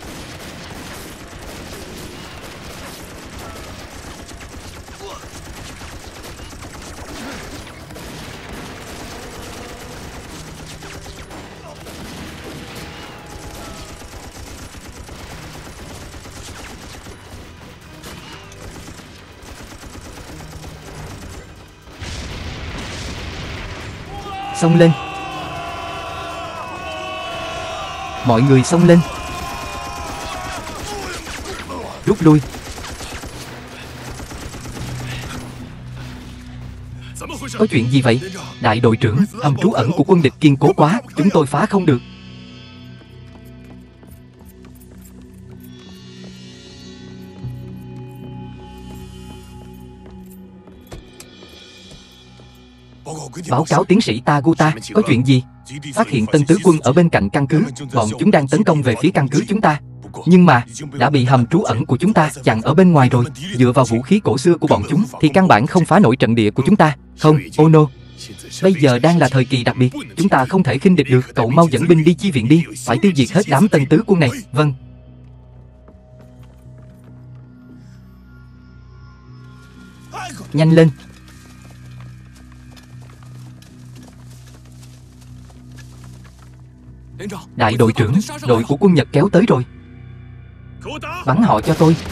Xông lên. Mọi người xông lên. Rút lui. Có chuyện gì vậy? Đại đội trưởng, hầm trú ẩn của quân địch kiên cố quá, chúng tôi phá không được. Báo cáo tiến sĩ Taguta, có chuyện gì? Phát hiện tân tứ quân ở bên cạnh căn cứ. Bọn chúng đang tấn công về phía căn cứ chúng ta. Nhưng mà đã bị hầm trú ẩn của chúng ta chặn ở bên ngoài rồi. Dựa vào vũ khí cổ xưa của bọn chúng thì căn bản không phá nổi trận địa của chúng ta. Không, Ono, bây giờ đang là thời kỳ đặc biệt. Chúng ta không thể khinh địch được. Cậu mau dẫn binh đi chi viện đi. Phải tiêu diệt hết đám tân tứ quân này. Vâng. Nhanh lên. Đại đội trưởng, đội của quân Nhật kéo tới rồi. Bắn họ cho tôi.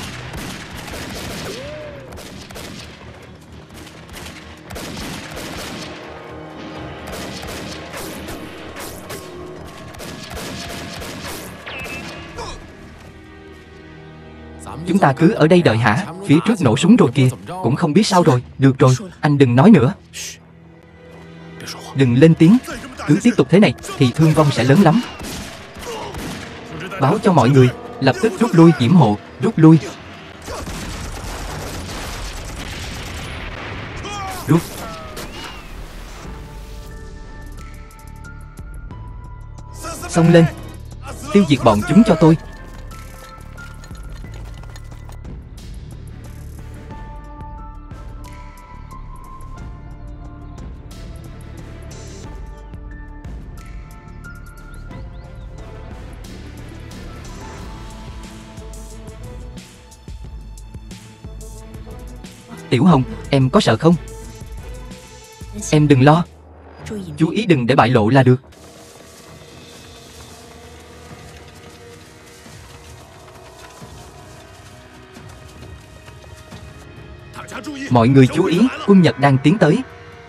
Chúng ta cứ ở đây đợi hả? Phía trước nổ súng rồi kìa. Cũng không biết sao rồi. Được rồi, anh đừng nói nữa. Đừng lên tiếng. Cứ tiếp tục thế này thì thương vong sẽ lớn lắm. Báo cho mọi người, lập tức rút lui. Yểm hộ, rút lui. Rút. Xông lên. Tiêu diệt bọn chúng cho tôi. Tiểu Hồng, em có sợ không? Em đừng lo. Chú ý đừng để bại lộ là được. Mọi người chú ý, quân Nhật đang tiến tới.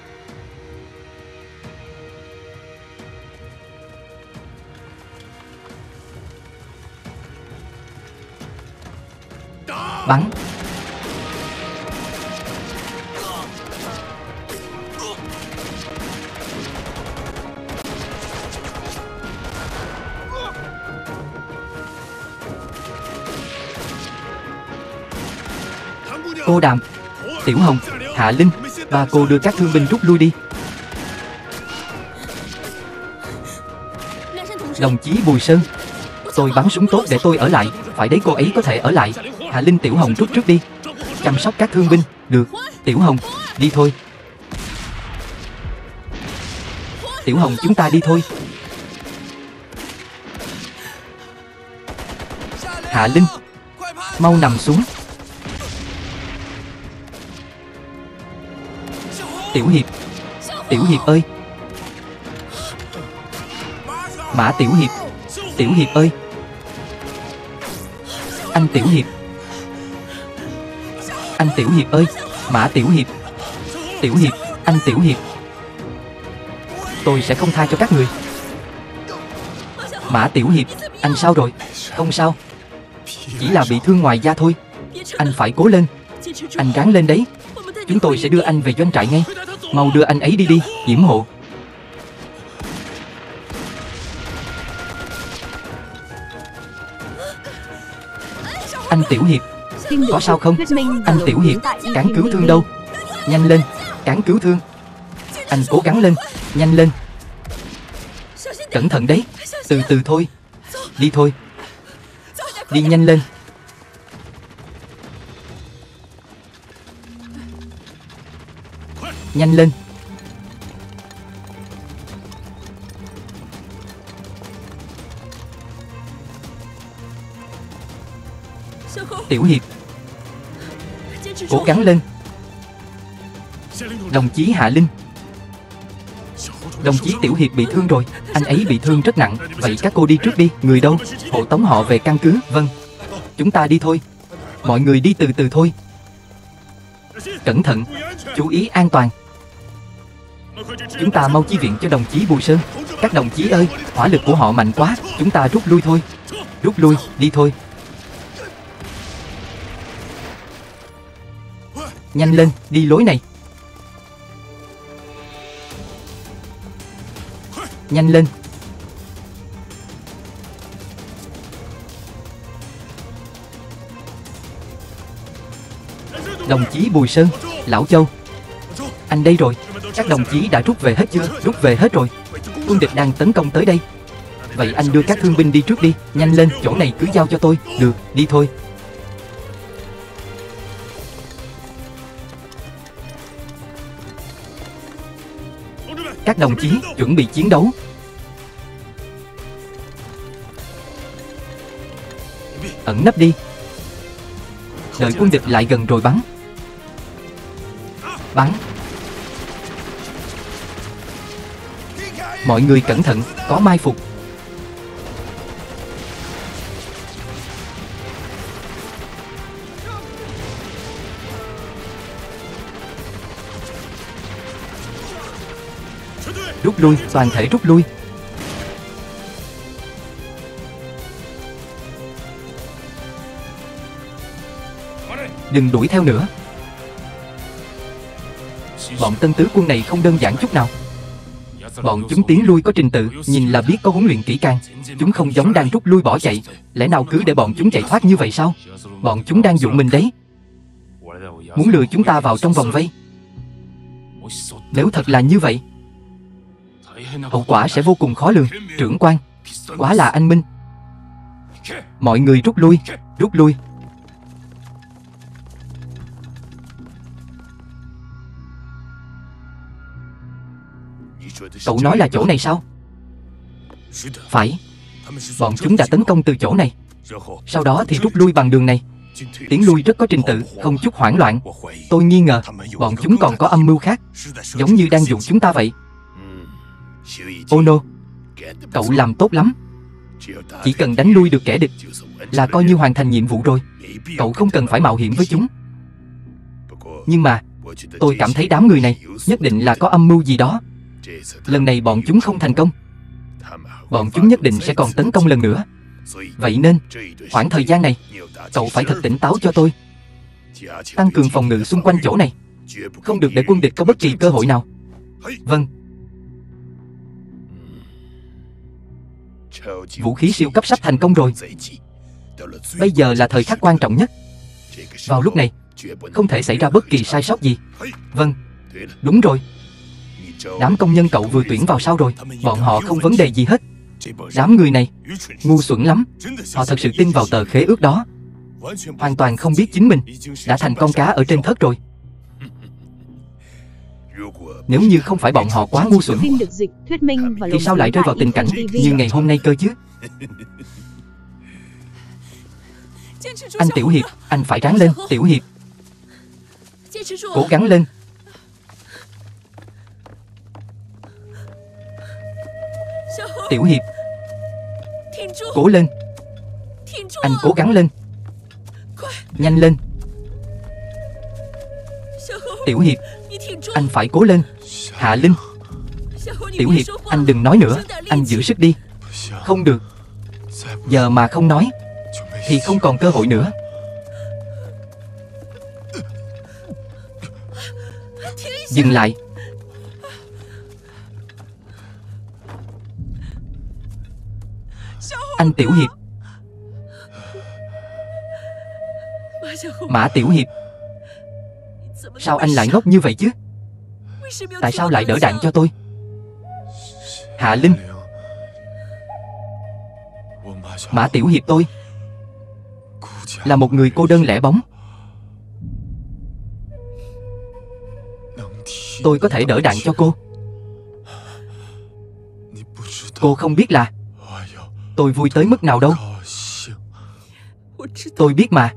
Bắn. Cô Đàm, Tiểu Hồng, Hạ Linh, ba cô đưa các thương binh rút lui đi. Đồng chí Bùi Sơn, tôi bắn súng tốt để tôi ở lại. Phải đấy, cô ấy có thể ở lại. Hạ Linh, Tiểu Hồng rút trước đi, chăm sóc các thương binh. Được. Tiểu Hồng, đi thôi. Tiểu Hồng, chúng ta đi thôi. Hạ Linh, mau nằm xuống. Tiểu Hiệp, Tiểu Hiệp ơi. Mã Tiểu Hiệp, Tiểu Hiệp ơi. Anh Tiểu Hiệp, anh Tiểu Hiệp ơi. Mã Tiểu Hiệp, Tiểu Hiệp, anh Tiểu Hiệp. Tôi sẽ không tha cho các người. Mã Tiểu Hiệp, anh sao rồi? Không sao, chỉ là bị thương ngoài da thôi. Anh phải cố lên. Anh ráng lên đấy. Chúng tôi sẽ đưa anh về doanh trại ngay. Mau đưa anh ấy đi đi, Diễm Hộ. Anh Tiểu Hiệp, có sao không? Anh Tiểu Hiệp, cán cứu thương đâu? Nhanh lên, cán cứu thương. Anh cố gắng lên, nhanh lên. Cẩn thận đấy, từ từ thôi. Đi thôi, đi nhanh lên. Nhanh lên. Tiểu Hiệp, cố gắng lên. Đồng chí Hạ Linh, đồng chí Tiểu Hiệp bị thương rồi. Anh ấy bị thương rất nặng. Vậy các cô đi trước đi. Người đâu? Hộ tống họ về căn cứ. Vâng, chúng ta đi thôi. Mọi người đi từ từ thôi. Cẩn thận, chú ý an toàn. Chúng ta mau chi viện cho đồng chí Bùi Sơn. Các đồng chí ơi, hỏa lực của họ mạnh quá. Chúng ta rút lui thôi. Rút lui, đi thôi. Nhanh lên, đi lối này. Nhanh lên. Đồng chí Bùi Sơn, Lão Châu. Anh đây rồi. Các đồng chí đã rút về hết chưa? Rút về hết rồi. Quân địch đang tấn công tới đây. Vậy anh đưa các thương binh đi trước đi. Nhanh lên, chỗ này cứ giao cho tôi. Được, đi thôi. Các đồng chí, chuẩn bị chiến đấu. Ẩn nấp đi. Đợi quân địch lại gần rồi bắn. Bắn. Mọi người cẩn thận, có mai phục. Rút lui, toàn thể rút lui. Đừng đuổi theo nữa. Bọn Tân Tứ quân này không đơn giản chút nào. Bọn chúng tiến lui có trình tự, nhìn là biết có huấn luyện kỹ càng. Chúng không giống đang rút lui bỏ chạy. Lẽ nào cứ để bọn chúng chạy thoát như vậy sao? Bọn chúng đang dụ mình đấy. Muốn lừa chúng ta vào trong vòng vây. Nếu thật là như vậy, hậu quả sẽ vô cùng khó lường. Trưởng quan, quá là anh minh. Mọi người rút lui, rút lui. Cậu nói là chỗ này sao? Phải. Bọn chúng đã tấn công từ chỗ này. Sau đó thì rút lui bằng đường này. Tiến lui rất có trình tự, không chút hoảng loạn. Tôi nghi ngờ bọn chúng còn có âm mưu khác, giống như đang dụ chúng ta vậy. Ono, cậu làm tốt lắm. Chỉ cần đánh lui được kẻ địch là coi như hoàn thành nhiệm vụ rồi. Cậu không cần phải mạo hiểm với chúng. Nhưng mà tôi cảm thấy đám người này nhất định là có âm mưu gì đó. Lần này bọn chúng không thành công, bọn chúng nhất định sẽ còn tấn công lần nữa. Vậy nên khoảng thời gian này cậu phải thật tỉnh táo cho tôi. Tăng cường phòng ngự xung quanh chỗ này, không được để quân địch có bất kỳ cơ hội nào. Vâng. Vũ khí siêu cấp sắp thành công rồi. Bây giờ là thời khắc quan trọng nhất. Vào lúc này Không thể xảy ra bất kỳ sai sót gì. Vâng, đúng rồi. Đám công nhân cậu vừa tuyển vào sao rồi? Bọn họ không vấn đề gì hết. Đám người này ngu xuẩn lắm. Họ thật sự tin vào tờ khế ước đó, hoàn toàn không biết chính mình đã thành con cá ở trên thớt rồi. Nếu như không phải bọn họ quá ngu xuẩn Phim được dịch, thuyết minh và thì sao lại rơi vào tình cảnh như ngày hôm nay cơ chứ? Anh Tiểu Hiệp, anh phải ráng lên. Tiểu Hiệp, cố gắng lên. Tiểu Hiệp, cố lên. Anh cố gắng lên. Nhanh lên. Tiểu Hiệp, anh phải cố lên. Hạ Linh. Tiểu Hiệp, anh đừng nói nữa. Anh giữ sức đi. Không được. Giờ mà không nói thì không còn cơ hội nữa. Dừng lại. Anh Tiểu Hiệp. Mã Tiểu Hiệp, sao anh lại ngốc như vậy chứ? Tại sao lại đỡ đạn cho tôi? Hạ Linh. Mã Tiểu Hiệp, tôi là một người cô đơn lẻ bóng. Tôi có thể đỡ đạn cho cô. Cô không biết là tôi vui tới mức nào đâu. Tôi biết mà.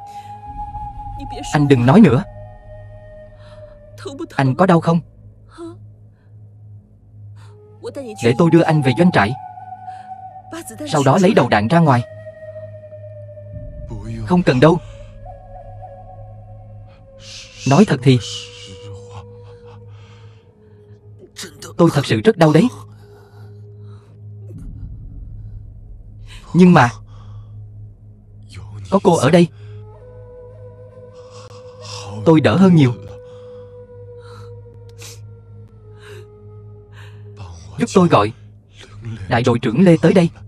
Anh đừng nói nữa. Anh có đau không? Để tôi đưa anh về doanh trại, sau đó lấy đầu đạn ra ngoài. Không cần đâu. Nói thật thì tôi thật sự rất đau đấy. Nhưng mà có cô ở đây, tôi đỡ hơn nhiều. Giúp tôi gọi đại đội trưởng Lê tới đây.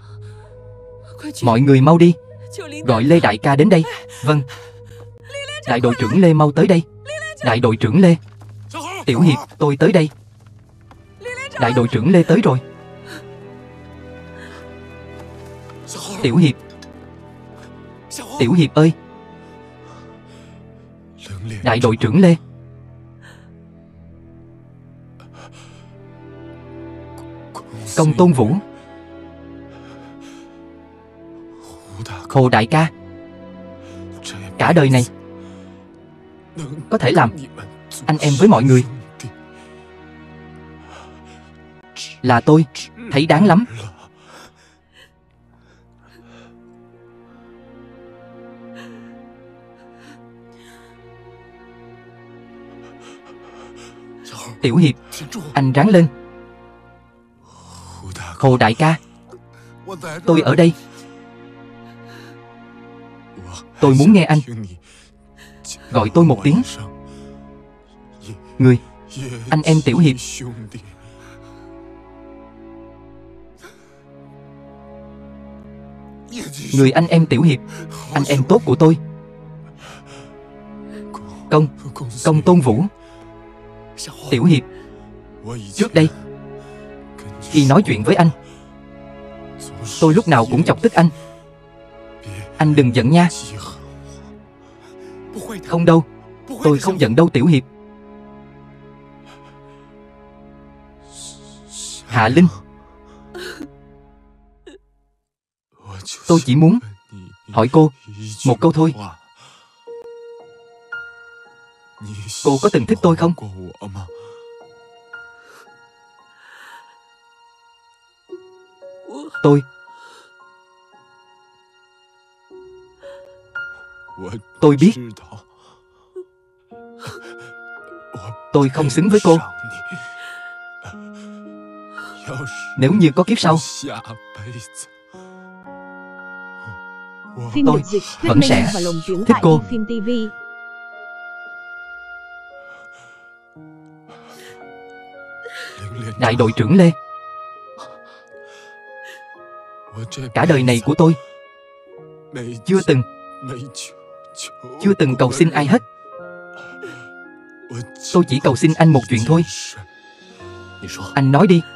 Mọi người mau đi, gọi Lê đại ca đến đây. Vâng. Đại đội trưởng Lê mau tới đây. Đại đội trưởng Lê. Tiểu Hiệp, tôi tới đây. Đại đội trưởng Lê tới rồi. Tiểu Hiệp. Tiểu Hiệp ơi. Đại đội trưởng Lê. Công Tôn Vũ. Hồ đại ca, cả đời này có thể làm anh em với mọi người là tôi thấy đáng lắm. Tiểu Hiệp, anh ráng lên. Hồ đại ca, tôi ở đây. Tôi muốn nghe anh gọi tôi một tiếng. Người anh em Tiểu Hiệp. Người anh em Tiểu Hiệp, anh em tốt của tôi. Công Tôn Vũ. Tiểu Hiệp, trước đây khi nói chuyện với anh, tôi lúc nào cũng chọc tức anh. Anh đừng giận nha. Không đâu, tôi không giận đâu Tiểu Hiệp. Hạ Linh, tôi chỉ muốn hỏi cô một câu thôi. Cô có từng thích tôi không? Tôi biết tôi không xứng với cô. Nếu như có kiếp sau, Phim tôi được dịch, thuyết vẫn minh sẽ và lồng tiếng thích tại cô. phim TV. Đại đội trưởng Lê, cả đời này của tôi chưa từng Chưa từng cầu xin ai hết. Tôi chỉ cầu xin anh một chuyện thôi. Anh nói đi.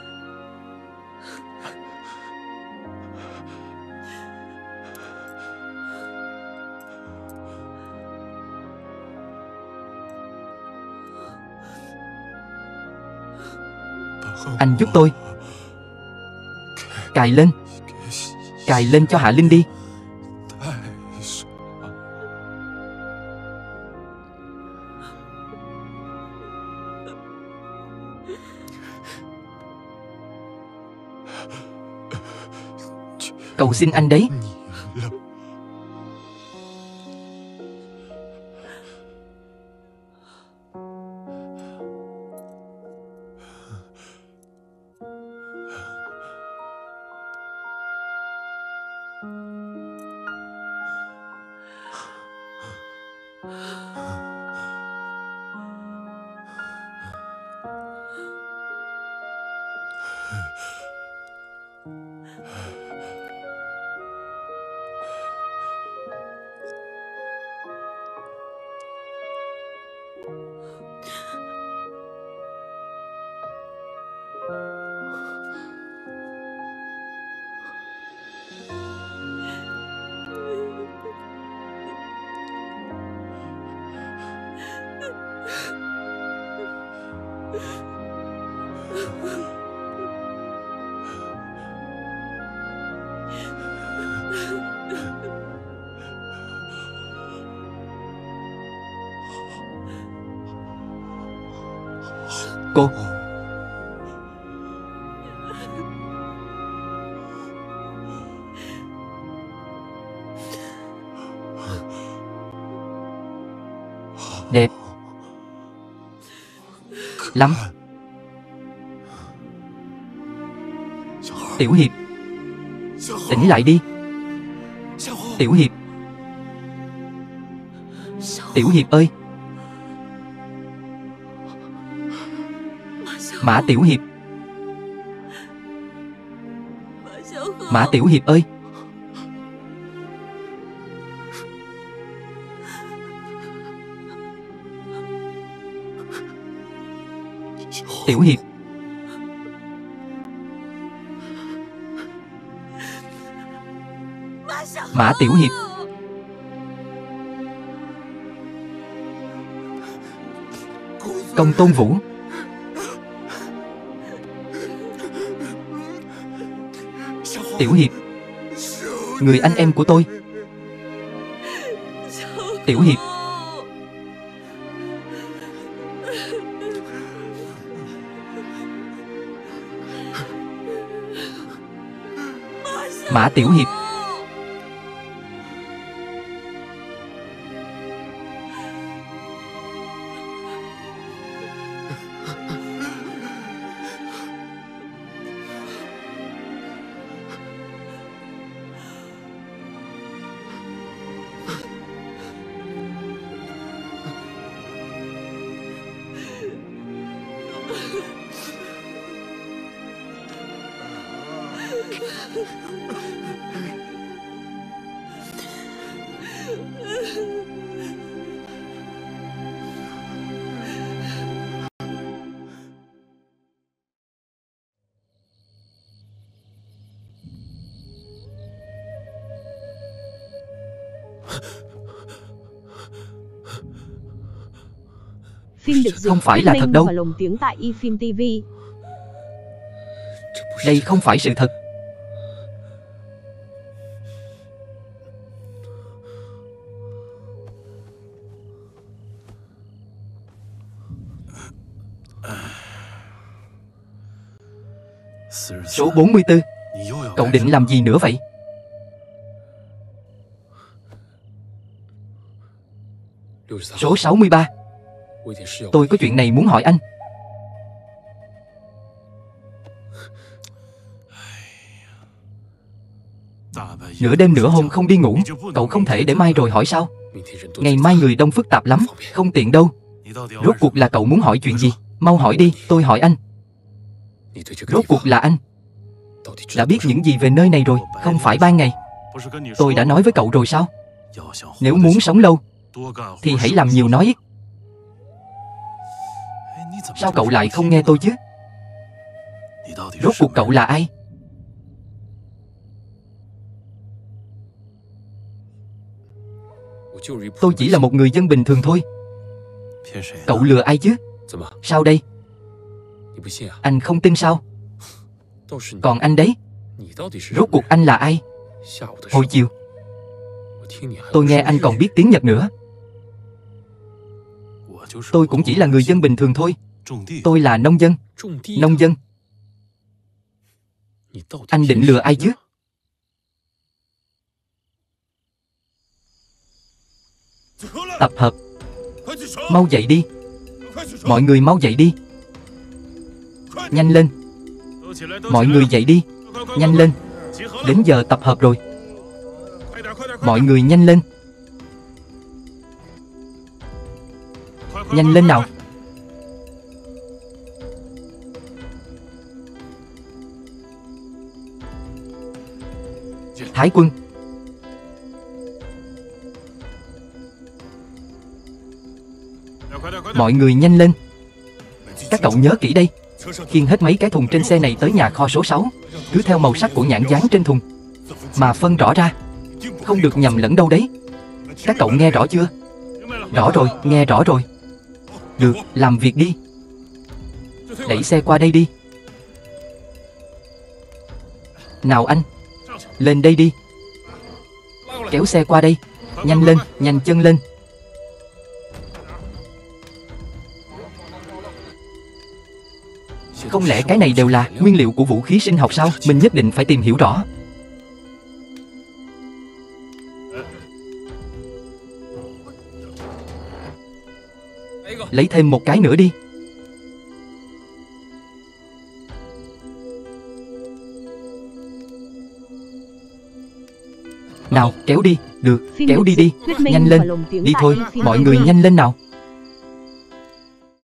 Anh giúp tôi cài lên cho Hạ Linh đi. Cầu xin anh đấy. Cô đẹp lắm. Tiểu Hiệp, tỉnh lại đi. Tiểu Hiệp, Tiểu Hiệp ơi. Mã Tiểu Hiệp, Mã Tiểu Hiệp ơi. Tiểu Hiệp, Mã Tiểu Hiệp. Công Tôn Vũ, Tiểu Hiệp, người anh em của tôi. Tiểu Hiệp, Mã Tiểu Hiệp. Phim được Không phải là thật đâu. và lồng tiếng tại eFilm TV. Đây không phải sự thật. Số 44. Cậu định làm gì nữa vậy? Số 63. Tôi có chuyện này muốn hỏi anh. Nửa đêm nửa hôm không đi ngủ, cậu không thể để mai rồi hỏi sao? Ngày mai người đông phức tạp lắm, không tiện đâu. Rốt cuộc là cậu muốn hỏi chuyện gì? Mau hỏi đi, tôi hỏi anh. Rốt cuộc là anh đã biết những gì về nơi này rồi, không phải ban ngày? Tôi đã nói với cậu rồi sao? Nếu muốn sống lâu, thì hãy làm nhiều nói ít. Sao cậu lại không nghe tôi chứ? Rốt cuộc cậu là ai? Tôi chỉ là một người dân bình thường thôi. Cậu lừa ai chứ? Sao đây? Anh không tin sao? Còn anh đấy, rốt cuộc anh là ai? Hồi chiều tôi nghe anh còn biết tiếng Nhật nữa. Tôi cũng chỉ là người dân bình thường thôi. Tôi là nông dân. Nông dân. Anh định lừa ai chứ? Tập hợp. Mau dậy đi. Mọi người mau dậy đi. Nhanh lên. Mọi người dậy đi. Nhanh lên. Đến giờ tập hợp rồi. Mọi người nhanh lên. Nhanh lên nào. Thái quân. Mọi người nhanh lên. Các cậu nhớ kỹ đây. Khiêng hết mấy cái thùng trên xe này tới nhà kho số 6. Cứ theo màu sắc của nhãn dán trên thùng mà phân rõ ra. Không được nhầm lẫn đâu đấy. Các cậu nghe rõ chưa? Rõ rồi, nghe rõ rồi. Được, làm việc đi. Đẩy xe qua đây đi. Nào anh, lên đây đi. Kéo xe qua đây. Nhanh lên, nhanh chân lên. Không lẽ cái này đều là nguyên liệu của vũ khí sinh học sao? Mình nhất định phải tìm hiểu rõ. Lấy thêm một cái nữa đi. Nào, kéo đi. Được, kéo đi đi. Nhanh lên. Đi thôi, mọi người nhanh lên nào.